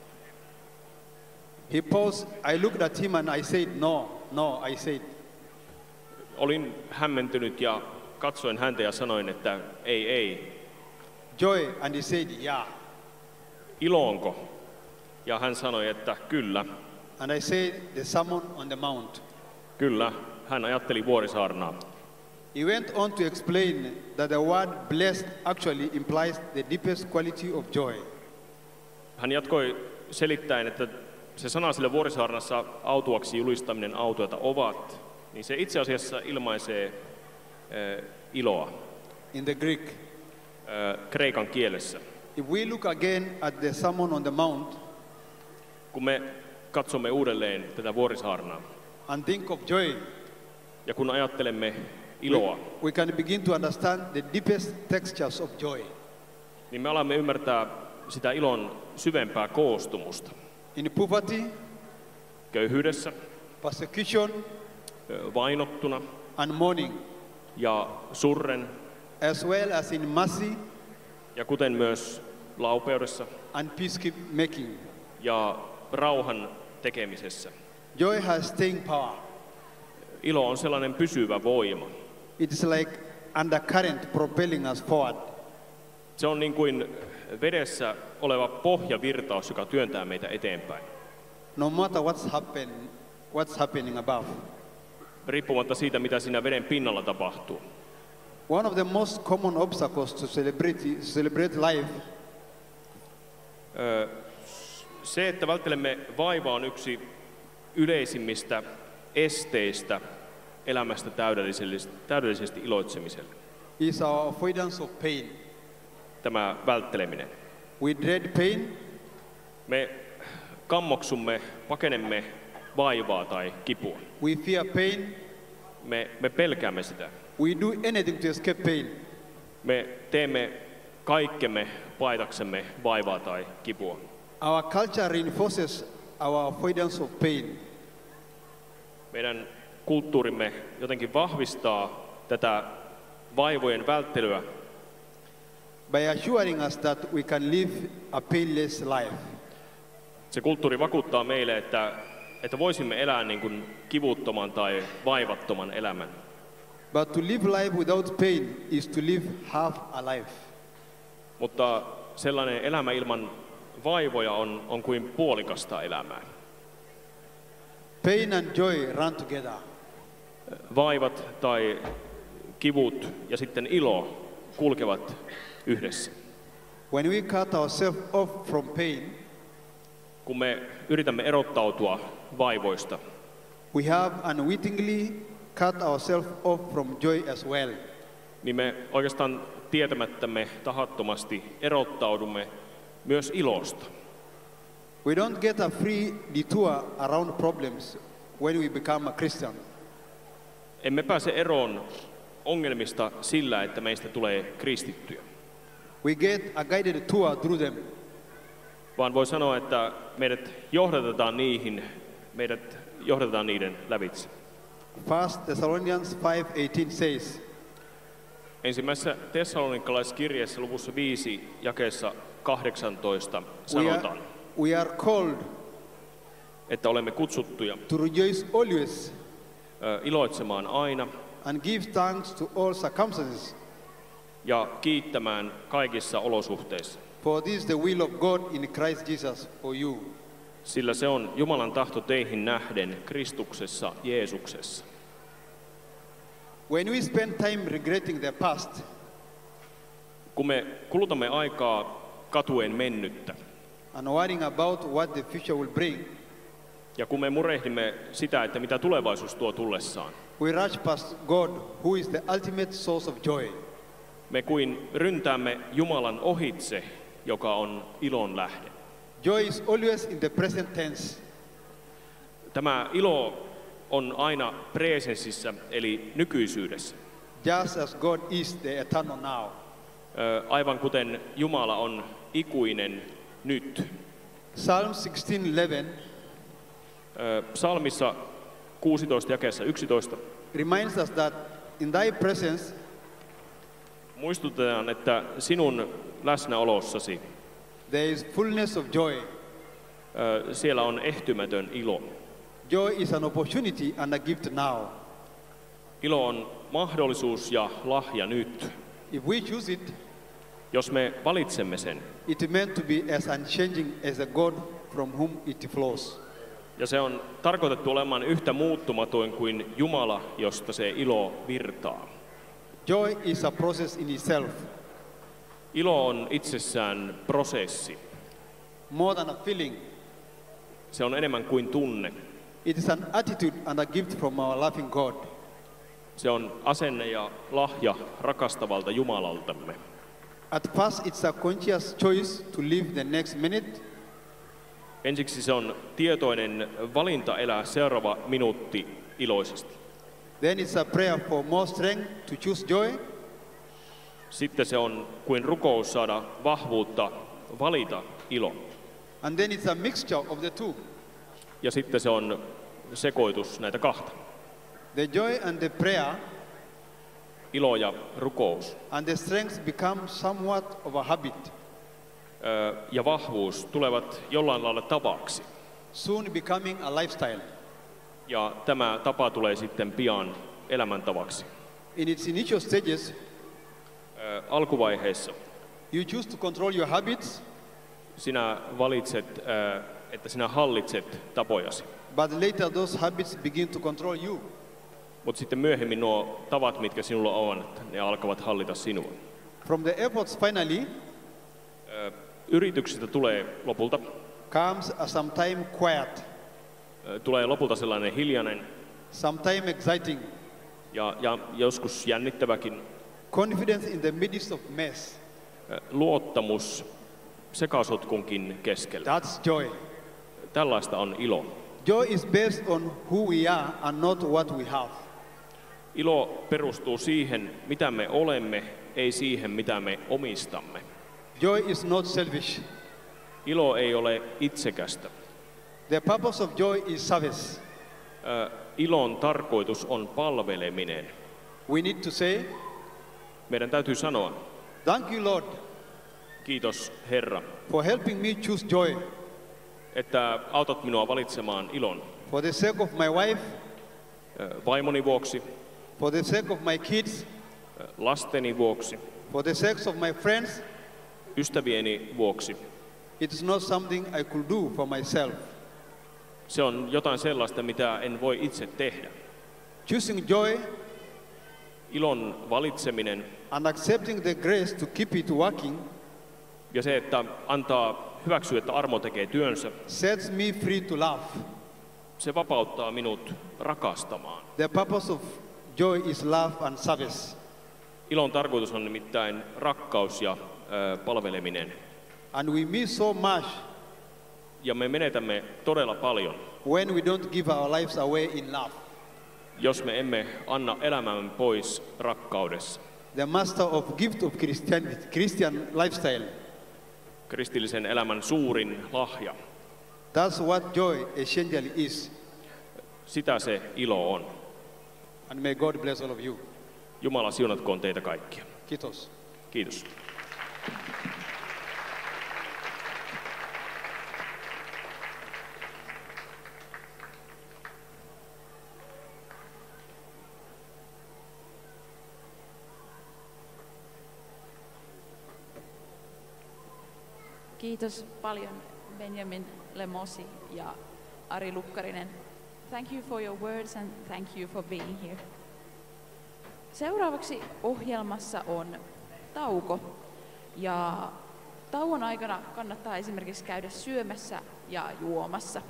He paused. I looked at him and I said, no, no, I said. Olin hämmentynyt ja katsoin häntä ja sanoin, että ei, ei. Joy, and he said, yeah. Iloonko? Ja hän sanoi, että kyllä. And I said, the Sermon on the Mount. Kyllä, hän ajatteli vuorisaarnaa. He went on to explain that the word blessed actually implies the deepest quality of joy. Hän jatkoi selittäen, että se sana sille vuorisaarnassa autuaksi julistaminen autuita ovat, niin se itse asiassa ilmaisee äh, iloa. In the Greek. Äh, kreikan kielessä. If we look again at the Sermon on the Mount, kun me katsomme uudelleen tätä vuorisaarnaa, and think of joy, ja kun ajattelemme iloa, we, we can begin to understand the deepest textures of joy. Niin me alamme ymmärtää sitä ilon syvempää koostumusta. in poverty, köyhyydessä, persecution, vainottuna and mourning, ja surren, as well as in mercy ja kuten myös laupeudessa and peacemaking. ja rauhan tekemisessä. Joy has staying power. Ilo on sellainen pysyvä voima. It is like undercurrent propelling us forward. Se on niin kuin vedessä oleva pohjavirtaus, joka työntää meitä eteenpäin. No matter what's happen, what's happening above. Riippumatta siitä, mitä siinä veden pinnalla tapahtuu. One of the most common obstacles to celebrate, celebrate life Öö, se, että välttelemme vaivaa, on yksi yleisimmistä esteistä elämästä täydellisesti, täydellisesti iloitsemiselle. is our avoidance of pain. Tämä vältteleminen. We dread pain. Me kammoksumme, pakenemme vaivaa tai kipua. We fear pain. Me, me pelkäämme sitä. We do anything to escape pain. Me teemme kaikkemme paitaksemme vaivaa tai kipua. Our culture reinforces our avoidance of pain. Meidän kulttuurimme jotenkin vahvistaa tätä vaivojen välttelyä by assuring us that we can live a painless life. Se kulttuuri vakuuttaa meille, että, että voisimme elää niin kuin kivuttoman tai vaivattoman elämän. But to live life without pain is to live half a life. Mutta sellainen elämä ilman vaivoja on, on kuin puolikasta elämää. Pain and joy run together. Vaivat tai kivut ja sitten ilo kulkevat yhdessä. When we cut ourselves off from pain, kun me yritämme erottautua vaivoista, we have unwittingly cut ourselves off from joy as well. Niin me oikeastaan tietämättämme tahattomasti erottaudumme myös ilosta. We don't get a free detour around problems when we become a Christian. Emme pääse eroon ongelmista sillä, että meistä tulee kristittyjä. We get a guided tour through them. Vaan voi sanoa, että meidät johdatetaan niihin, meidät johdatetaan niiden lävitse. First Thessalonians five eighteen says, ensimmäisessä Tessalonikalaiskirjeessä luvussa viisi jakeessa kahdeksantoista sanotaan, we are, we are called että olemme kutsuttuja to rejoice always, ö, iloitsemaan aina and give thanks to all circumstances, ja kiittämään kaikissa olosuhteissa. For this is the will of God in Christ Jesus for you. Sillä se on Jumalan tahto teihin nähden Kristuksessa Jeesuksessa. When we spend time regretting the past, kun me kulutamme aikaa katuen mennyttä, and worrying about what the future will bring, ja kun me murehdimme sitä, että mitä tulevaisuus tuo tullessaan, we rush past God, who is the ultimate source of joy. Me kuin ryntäämme Jumalan ohitse, joka on ilon lähde. Joy is always in the present tense. Tämä ilo on aina presensissä, eli nykyisyydessä. Just as God is the eternal now. Aivan kuten Jumala on ikuinen nyt. Psalm sixteen eleven. Psalmissa kuusitoista jakeessa yksitoista reminds us that in thy presence muistutetaan, että sinun läsnäolossasi there is fullness of joy. Siellä on ehtymätön ilo. Joy is an opportunity and a gift now. Ilo on mahdollisuus ja lahja nyt. If we choose it, jos me valitsemme sen, it is meant to be as unchanging as the God from whom it flows. Ja se on tarkoitettu olemaan yhtä muuttumaton kuin Jumala, josta se ilo virtaa. Joy is a process in itself. Ilo on itsessään prosessi. More than a feeling. Se on enemmän kuin tunne. It is an attitude and a gift from our loving God. Se on asenne ja lahja rakastavalta Jumalaltamme. At first it's a conscious choice to live the next minute. Ensiksi se on tietoinen valinta elää seuraava minuutti iloisesti. Then it's a prayer for more strength to choose joy. Sitten se on kuin rukous saada vahvuutta valita ilo. And then it's a mixture of the two. Ja sitten se on sekoitus näitä kahta. The joy and the prayer ilo ja rukous and the strength become somewhat of a habit. Ö, ja vahvuus tulevat jollain lailla tavaksi. Soon becoming a lifestyle. Ja tämä tapa tulee sitten pian elämäntavaksi. In its initial stages, Ö, alkuvaiheessa you choose to control your habits, sinä valitset, ö, että sinä hallitset tapojasi. but later those habits begin to control you. Mutta sitten myöhemmin nuo tavat, mitkä sinulla on, ne alkavat hallita sinua. From the efforts finally, Ö, yrityksistä tulee lopulta, comes a sometime quiet, ö, tulee lopulta sellainen hiljainen sometime exciting, ja, ja joskus jännittäväkin confidence in the midst of mess. ö, luottamus sekasotkunkin keskellä. That's joy. Tällaista on ilo. Joy is based on who we are and not what we have. Ilo perustuu siihen, mitä me olemme, ei siihen, mitä me omistamme. Joy is not selfish. Ilo ei ole itsekästä. The purpose of joy is service. Ö, ilon tarkoitus on palveleminen. We need to say, Meidän täytyy sanoa, thank you Lord kiitos Herra, for helping me choose joy. että autat minua valitsemaan ilon. For the sake of my wife, Ö, vaimoni vuoksi, for the sake of my kids, ö, lasteni vuoksi, for the sake of my friends, ystävieni vuoksi. it's not something I could do for myself. Se on jotain sellaista, mitä en voi itse tehdä. Choosing joy Ilon valitseminen and accepting the grace to keep it working ja se, että antaa hyväksyä, että armo tekee työnsä, sets me free to love. se vapauttaa minut rakastamaan. The purpose of joy is love and service. Ilon tarkoitus on nimittäin rakkaus ja ö, palveleminen. And we miss so much Ja me menetämme todella paljon, when we don't give our lives away in love. jos me emme anna elämämme pois rakkaudessa. The master of gift of Christianity, Christian lifestyle. Kristillisen elämän suurin lahja. That's what joy essentially is. Sitä se ilo on. And may God bless all of you. Jumala siunatkoon teitä kaikkia. Kiitos. Kiitos. Kiitos paljon Benjamin Lemosi ja Ari Lukkarinen. Thank you for your words and thank you for being here. Seuraavaksi ohjelmassa on tauko. Ja tauon aikana kannattaa esimerkiksi käydä syömässä ja juomassa.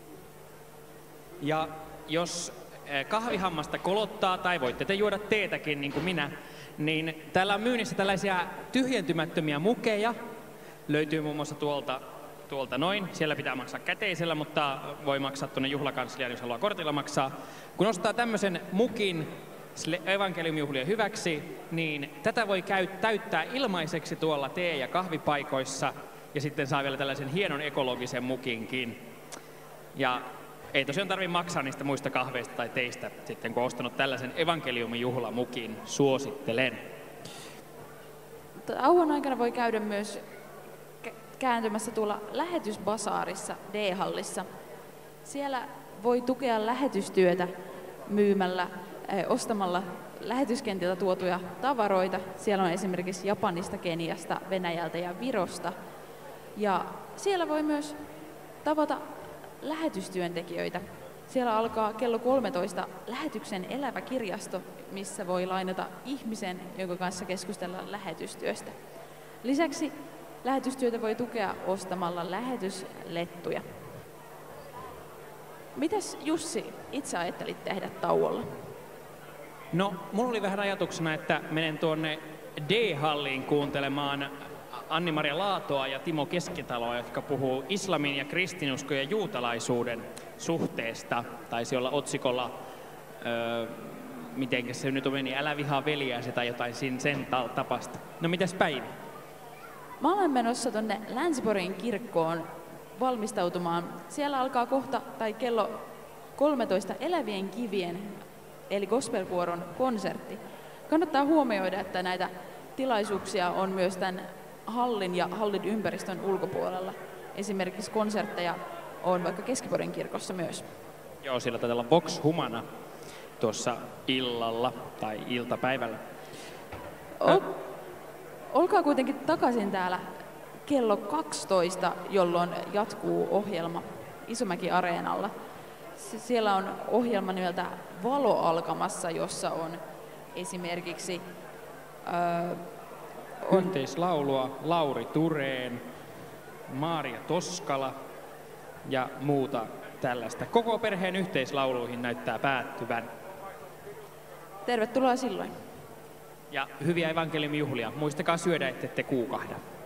Ja jos kahvihammasta kolottaa tai voitte te juoda teetäkin niin kuin minä, niin täällä on myynnissä tällaisia tyhjentymättömiä mukeja. Löytyy muun muassa tuolta, tuolta noin. Siellä pitää maksaa käteisellä, mutta voi maksaa tuonne juhlakansliaan, jos haluaa kortilla maksaa. Kun ostaa tämmöisen mukin evankeliumijuhlien hyväksi, niin tätä voi käy, täyttää ilmaiseksi tuolla tee- ja kahvipaikoissa. Ja sitten saa vielä tällaisen hienon ekologisen mukinkin. Ja ei tosiaan tarvitse maksaa niistä muista kahveista tai teistä sitten, kun on ostanut tällaisen evankeliumijuhlamukin. Suosittelen. Tauon aikana voi käydä myös kääntymässä tuolla lähetysbasaarissa D-hallissa. Siellä voi tukea lähetystyötä myymällä, eh, ostamalla lähetyskentiltä tuotuja tavaroita. Siellä on esimerkiksi Japanista, Keniasta, Venäjältä ja Virosta. Ja siellä voi myös tavata lähetystyöntekijöitä. Siellä alkaa kello kolmetoista lähetyksen elävä kirjasto, missä voi lainata ihmisen, jonka kanssa keskustella lähetystyöstä. Lisäksi lähetystyötä voi tukea ostamalla lähetyslettuja. Mitäs Jussi itse ajattelit tehdä tauolla? No, mulla oli vähän ajatuksena, että menen tuonne D-halliin kuuntelemaan Anni-Maria Laatoa ja Timo Keskitaloa, jotka puhuu islamin ja kristinuskon ja juutalaisuuden suhteesta. Taisi olla otsikolla, öö, mitenkä se nyt meni, älä vihaa veljääsi tai jotain sen tapasta. No mitäs Päivi? Mä olen menossa tonne Länsi-Porin kirkkoon valmistautumaan. Siellä alkaa kohta tai kello kolmetoista Elävien kivien eli gospelkuoron konsertti. Kannattaa huomioida, että näitä tilaisuuksia on myös tämän hallin ja hallin ympäristön ulkopuolella. Esimerkiksi konsertteja on vaikka Keskiporin kirkossa myös. Joo, siellä taitaa olla Vox Humana tuossa illalla tai iltapäivällä. Ol, olkaa kuitenkin takaisin täällä kello kaksitoista, jolloin jatkuu ohjelma Isomäki-areenalla. Siellä on ohjelma nimeltä Valo alkamassa, jossa on esimerkiksi öö, on yhteislaulua Lauri Tureen, Maaria Toskala ja muuta tällaista. Koko perheen yhteislauluihin näyttää päättyvän. Tervetuloa silloin. Ja hyviä evankeliumijuhlia. Muistakaa syödä, ettette kuukahda.